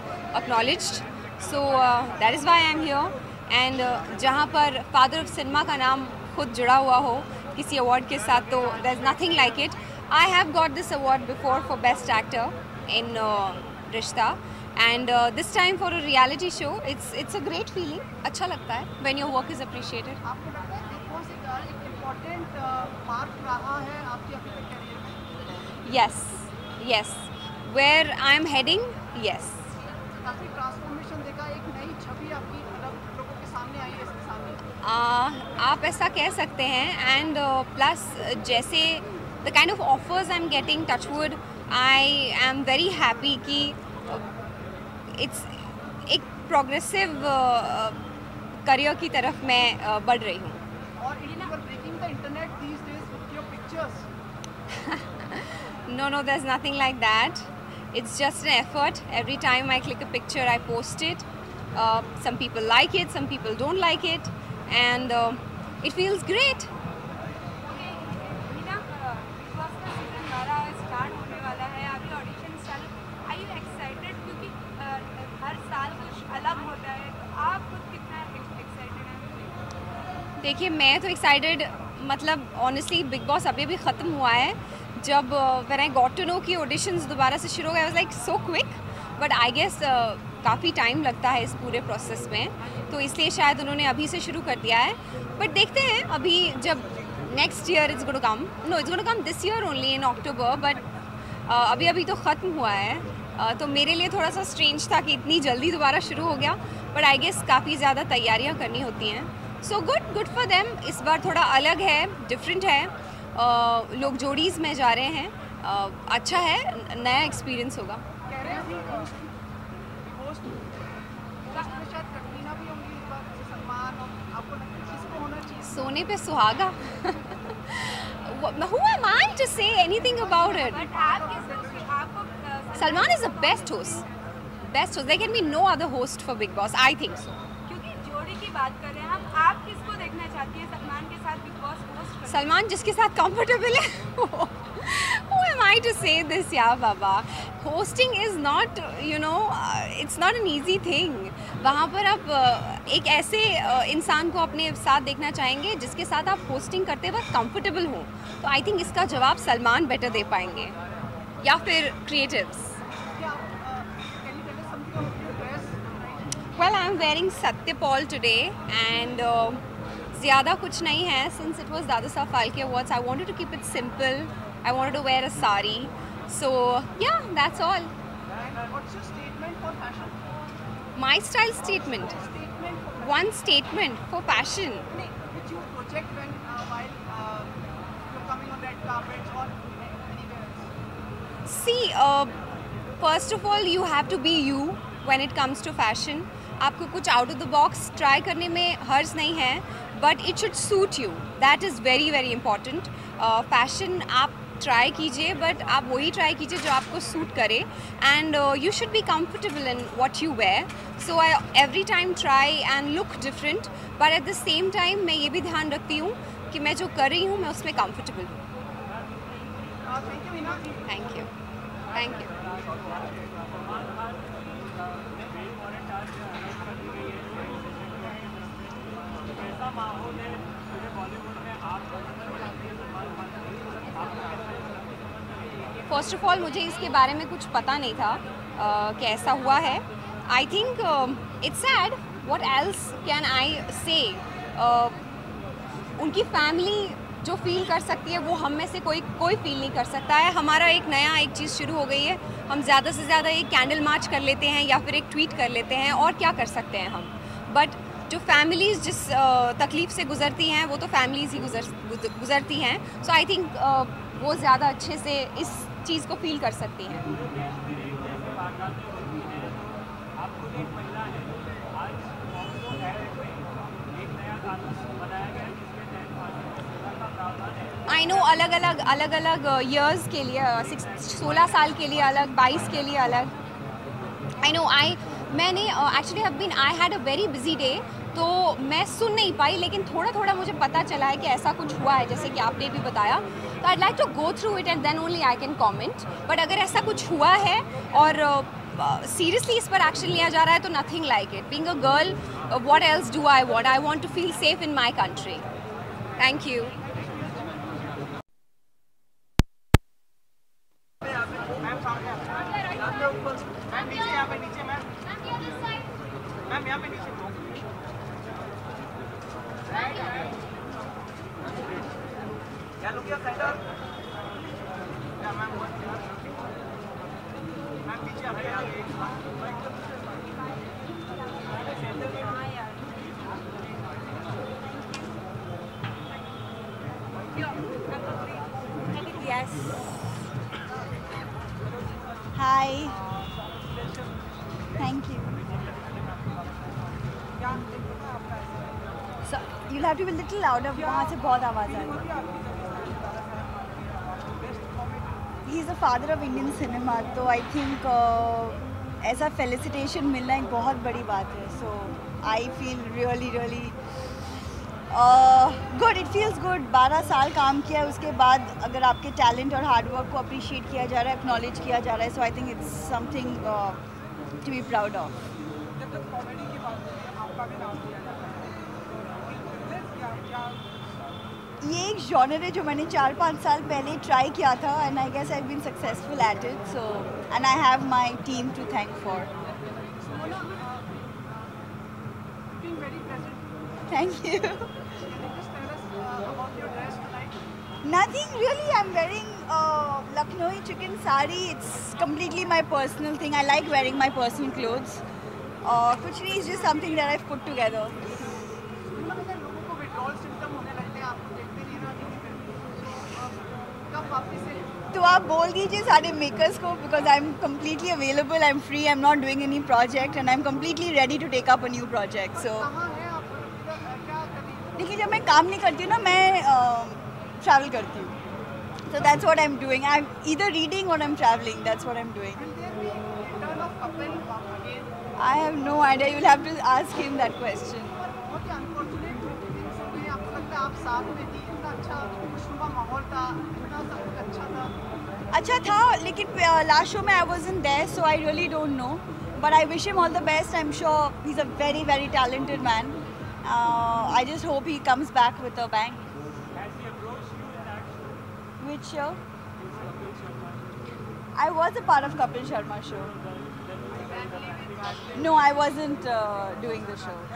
acknowledged, so that is why I am here. And जहाँ पर फादर ऑफ सिनेमा का नाम खुद जुड़ा हुआ हो किसी अवार्ड के साथ, तो there is nothing like it. I have got this award before for best actor in Rishta, and this time for a reality show. It's a great feeling. अच्छा लगता है when your work is appreciated. आपको लगता है Bigg Boss एक important part रहा है आपके अभी तक करियर में? Yes. Where I am heading, yes. काफी ट्रांसफॉर्मेशन देखा, एक नई छवि आपकी मतलब लोगों के सामने आई है इसके सामने. आप ऐसा कह सकते हैं. एंड प्लस जैसे the kind of offers I am getting, touchwood, I am very happy कि इट्स एक प्रोग्रेसिव करियर की तरफ मैं बढ़ रही हूँ. और you are breaking the internet these days with your pictures. No, there's nothing like that. It's just an effort. Every time I click a picture, I post it. Some people like it, some people don't like it, and it feels great. देखिए, मैं तो excited, मतलब honestly big boss अभी भी ख़त्म हुआ है. जब when I got to know कि ऑडिशंस दोबारा से शुरू हो गए, I was like so quick. But I guess काफ़ी टाइम लगता है इस पूरे प्रोसेस में, तो इसलिए शायद उन्होंने अभी से शुरू कर दिया है. बट देखते हैं अभी जब next year it's gonna come. No, it's gonna come this year only in October. But अभी तो ख़त्म हुआ है, तो मेरे लिए थोड़ा सा स्ट्रेंज था कि इतनी जल्दी दोबारा शुरू हो गया. बट आई गेस काफ़ी ज़्यादा तैयारियाँ करनी होती हैं. So good for them. इस बार थोड़ा अलग है, डिफरेंट है. लोग जोड़ीज़ में जा रहे हैं. अच्छा है, नया एक्सपीरियंस होगा. सोने पे सुहागा. Who am I to say anything about it? Salman is the best host. There can be no other host for Big Boss. I think so. क्योंकि जोड़ी की बात कर रहे हैं हम, आप किसको देखना चाहती हैं सलमान के साथ बिग बॉस होस्ट? सलमान जिसके साथ कंफर्टेबल है. Who am I to say this, यार बाबा? Hosting is not, it's not an easy thing. वहाँ पर आप एक ऐसे इंसान को अपने साथ देखना चाहेंगे जिसके साथ आप होस्टिंग करते वक्त कंफर्टेबल हो. तो आई थिंक इसका जवाब सलमान बेटर दे पाएंगे, या फिर creatives. Well, I'm wearing Satyapal today, and ज़्यादा कुछ नहीं है. Since it was Dadasaheb Phalke Awards, I wanted to keep it simple. I wanted to wear a sari. So yeah, that's all. What's your statement for fashion? My style statement. One statement for fashion. Which you project when while you're coming on red carpets or anywhere else? See, first of all, you have to be you when it comes to fashion. आपको कुछ out of the box try करने में हर्ज नहीं है, but it should suit you. That is very very important. Fashion आप try कीजिए, but आप वही ट्राई कीजिए जो आपको सूट करे. And you should be comfortable in what you wear. So I every time try and look different, but at the same time मैं ये भी ध्यान रखती हूँ कि मैं जो कर रही हूँ मैं उसमें कंफर्टेबल हूँ. Thank you. First of all मुझे इसके बारे में कुछ पता नहीं था कि ऐसा हुआ है. I think it's sad. What else can I say. उनकी फैमिली जो फील कर सकती है वो हम में से कोई फील नहीं कर सकता है. हमारा एक चीज़ शुरू हो गई है. हम ज़्यादा से ज़्यादा एक कैंडल मार्च कर लेते हैं या फिर एक ट्वीट कर लेते हैं, और क्या कर सकते हैं हम. बट जो फैमिलीज़ जिस तकलीफ़ से गुज़रती हैं वो तो फैमिलीज़ ही गुज़रती हैं. सो आई थिंक वो ज़्यादा अच्छे से इस चीज़ को फील कर सकती हैं. आई नो अलग अलग ईयर्स के लिए 16 साल के लिए अलग, 22 के लिए अलग. आई नो मैंने actually I had a very busy day, तो मैं सुन नहीं पाई, लेकिन थोड़ा मुझे पता चला है कि ऐसा कुछ हुआ है जैसे कि आपने भी बताया. तो I like to go through it and then only I can comment. But अगर ऐसा कुछ हुआ है और सीरियसली इस पर एक्शन लिया जा रहा है तो nothing like it. Being a girl, what else do I want to feel safe in my country. Thank you. Yes. Hi. Thank you. So you'll have to be a little louder. वहाँ से बहुत आवाज़ आ रही है. He is the father of Indian cinema. तो I think ऐसा felicitation मिलना एक बहुत बड़ी बात है. So I feel really good. It feels good. 12 साल काम किया है, उसके बाद अगर आपके टैलेंट और हार्डवर्क को अप्रिशिएट किया जा रहा है, एक्नॉलेज किया जा रहा है, so I think it's something to be proud of. ये एक जॉनर है जो मैंने 4-5 साल पहले ट्राई किया था and I guess I have been successful at it. So and I have my team to thank for. Thank you. Nothing really. I'm wearing Lucknowi chicken sari. It's completely my personal thing. I like wearing my personal clothes. Kuch nahi, it's just something that I've put together. तो आप बोल दीजिए सारे makers को because I'm completely available. I'm free. I'm not doing any project and I'm completely ready to take up a new project. So. देखिए जब मैं काम नहीं करती हूँ ना, मैं ट्रैवल करती हूँ. So that's what I'm doing. I'm either reading or I'm traveling. That's what I'm doing. I have no idea. You'll have to ask him that question. अच्छा था, लेकिन last show में I wasn't there, so I really don't know. But I wish him all the best. I'm sure he's a very talented man. I just hope he comes back with a bang. Which show? I was a part of Kapil Sharma show. No, I wasn't doing the show.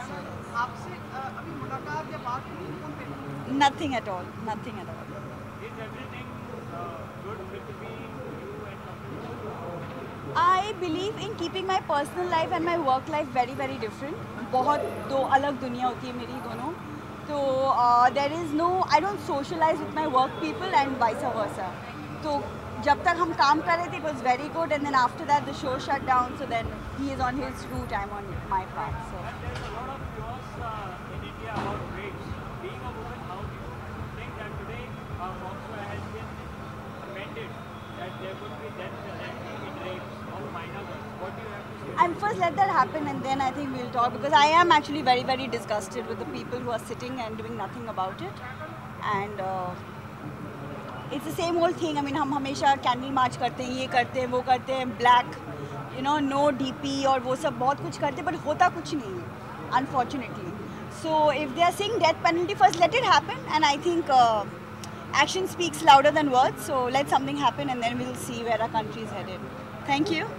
Nothing at all. Nothing at all. Is everything good with me, you and Kapil? I believe in keeping my personal life and my work life very different. बहुत दो अलग दुनिया होती है मेरी दोनों. तो there is no, I don't socialize with my work people and vice versa. तो जब तक हम काम कर रहे थे, it was very good, and then after that the show shut down. So then he is on his route, I'm on my path. So. There's a lot of chaos in India about rapes. Being a woman, how do you think that today also has been amended that there would be death penalty in rapes of minor girls? What do you have to say? And first let that happen and then I think we'll talk, because I am actually very disgusted with the people who are sitting and doing nothing about it. And it's the same old thing. I mean, हम हमेशा candle march करते हैं, ये करते हैं, वो करते हैं, ब्लैक, नो DP और वो सब बहुत कुछ करते हैं, but होता कुछ नहीं है, unfortunately. So if they are saying death penalty, first let it happen, and I think action speaks louder than words. So let something happen and then we'll see where our country is headed. Thank you.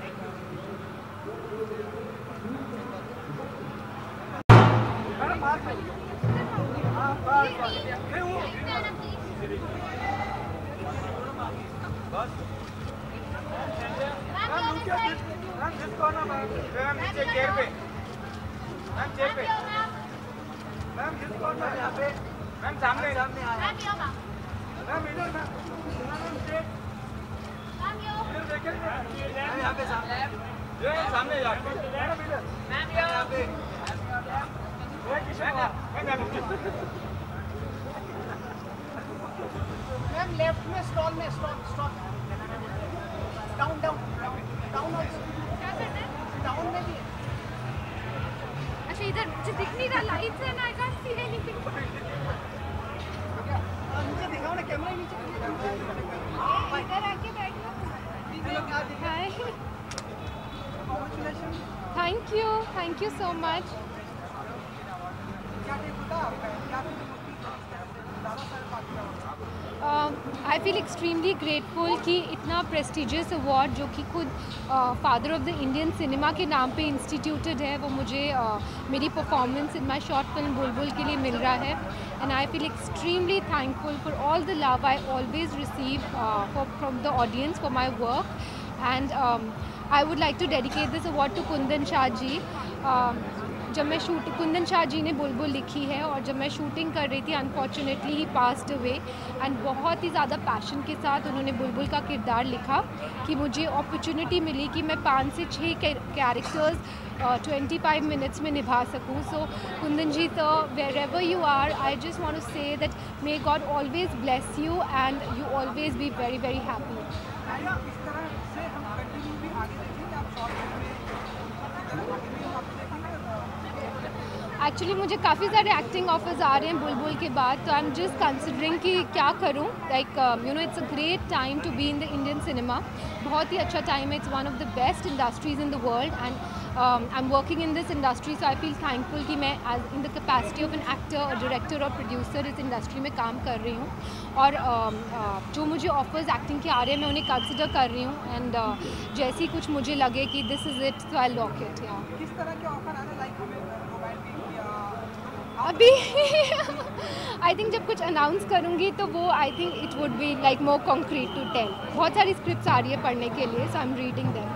Ma'am left में stall में stall down also. Down में भी है. अच्छा इधर मुझे दिख नहीं रहा, लाइट्स है ना, आई कांट सी एनीथिंग. नीचे दिखाओ ना, कैमरा नीचे. इधर आके बैठो. Hi. Thank you so much. I feel extremely grateful कि इतना प्रेस्टिजियस अवार्ड जो कि खुद father of the Indian cinema के नाम पे इंस्टीट्यूटेड है, वो मुझे मेरी performance in my short film Bulbul के लिए मिल रहा है. And I feel extremely thankful for all the love I always receive from the audience for my work. And I would like to dedicate this award to Kundan Shah ji. जब मैं कुंदन शाह जी ने बुलबुल लिखी है और जब मैं शूटिंग कर रही थी unfortunately he passed away. And बहुत ही ज़्यादा पैशन के साथ उन्होंने बुलबुल का किरदार लिखा कि मुझे अपॉर्चुनिटी मिली कि मैं 5 से 6 कैरेक्टर्स 25 मिनट्स में निभा सकूं. सो कुंदन जी, तो wherever you are, I just want to say that may God always bless you and you always be very very happy. Actually मुझे काफ़ी सारे एक्टिंग ऑफर्स आ रहे हैं बुलबुल के बाद, तो आई एम जस्ट कंसिडरिंग कि क्या करूं. Like you know, it's a great time to be in the Indian cinema. बहुत ही अच्छा टाइम है. It's one of the best industries in the world and I am working in this industry. So I feel thankful कि मैं as in the capacity of an actor, director और producer इस industry में काम कर रही हूँ. और जो मुझे ऑफर्स एक्टिंग के आ रहे हैं मैं उन्हें कंसिडर कर रही हूँ. एंड जैसे ही कुछ मुझे लगे कि this is it, so I lock it. या किस तरह के ऑफर आ रहे, लाइक अभी आई थिंक जब कुछ अनाउंस करूँगी तो वो I think it would be like more concrete to tell. बहुत सारी स्क्रिप्ट्स आ रही है पढ़ने के लिए, so I am reading them.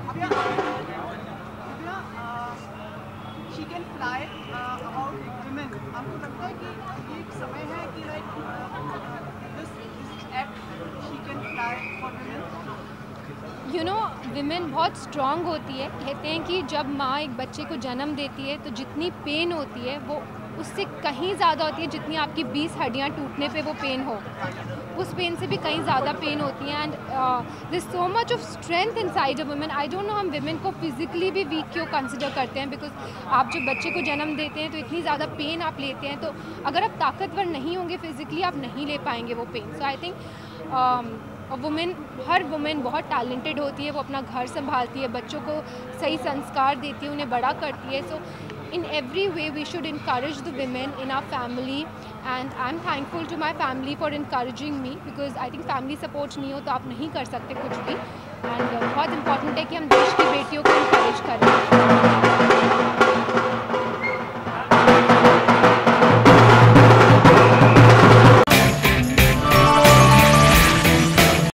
She can fly about women. आपको लगता है कि ये एक समय है कि like this act she can fly for women? You know, women बहुत स्ट्रॉन्ग होती है. कहते हैं कि जब माँ एक बच्चे को जन्म देती है तो जितनी पेन होती है वो उससे कहीं ज़्यादा होती है जितनी आपकी 20 हड्डियाँ टूटने पे वो पेन हो. उस पेन से भी कहीं ज़्यादा पेन होती है. And this so much of strength inside a woman. I don't know हम विमेन को फिजिकली भी वीक क्यों कंसिडर करते हैं, बिकॉज आप जब बच्चे को जन्म देते हैं तो इतनी ज़्यादा पेन आप लेते हैं. तो अगर आप ताकतवर नहीं होंगे फिजिकली, आप नहीं ले पाएंगे वो pain. So I think women, हर वुमेन बहुत टैलेंटेड होती है. वो अपना घर संभालती है, बच्चों को सही संस्कार देती है, उन्हें बड़ा करती है. सो in every way we should encourage the women in our family, and I'm thankful to my family for encouraging me, because I think family support नहीं हो तो आप नहीं कर सकते कुछ भी. and बहुत important है कि हम देश की बेटियों को encourage करें.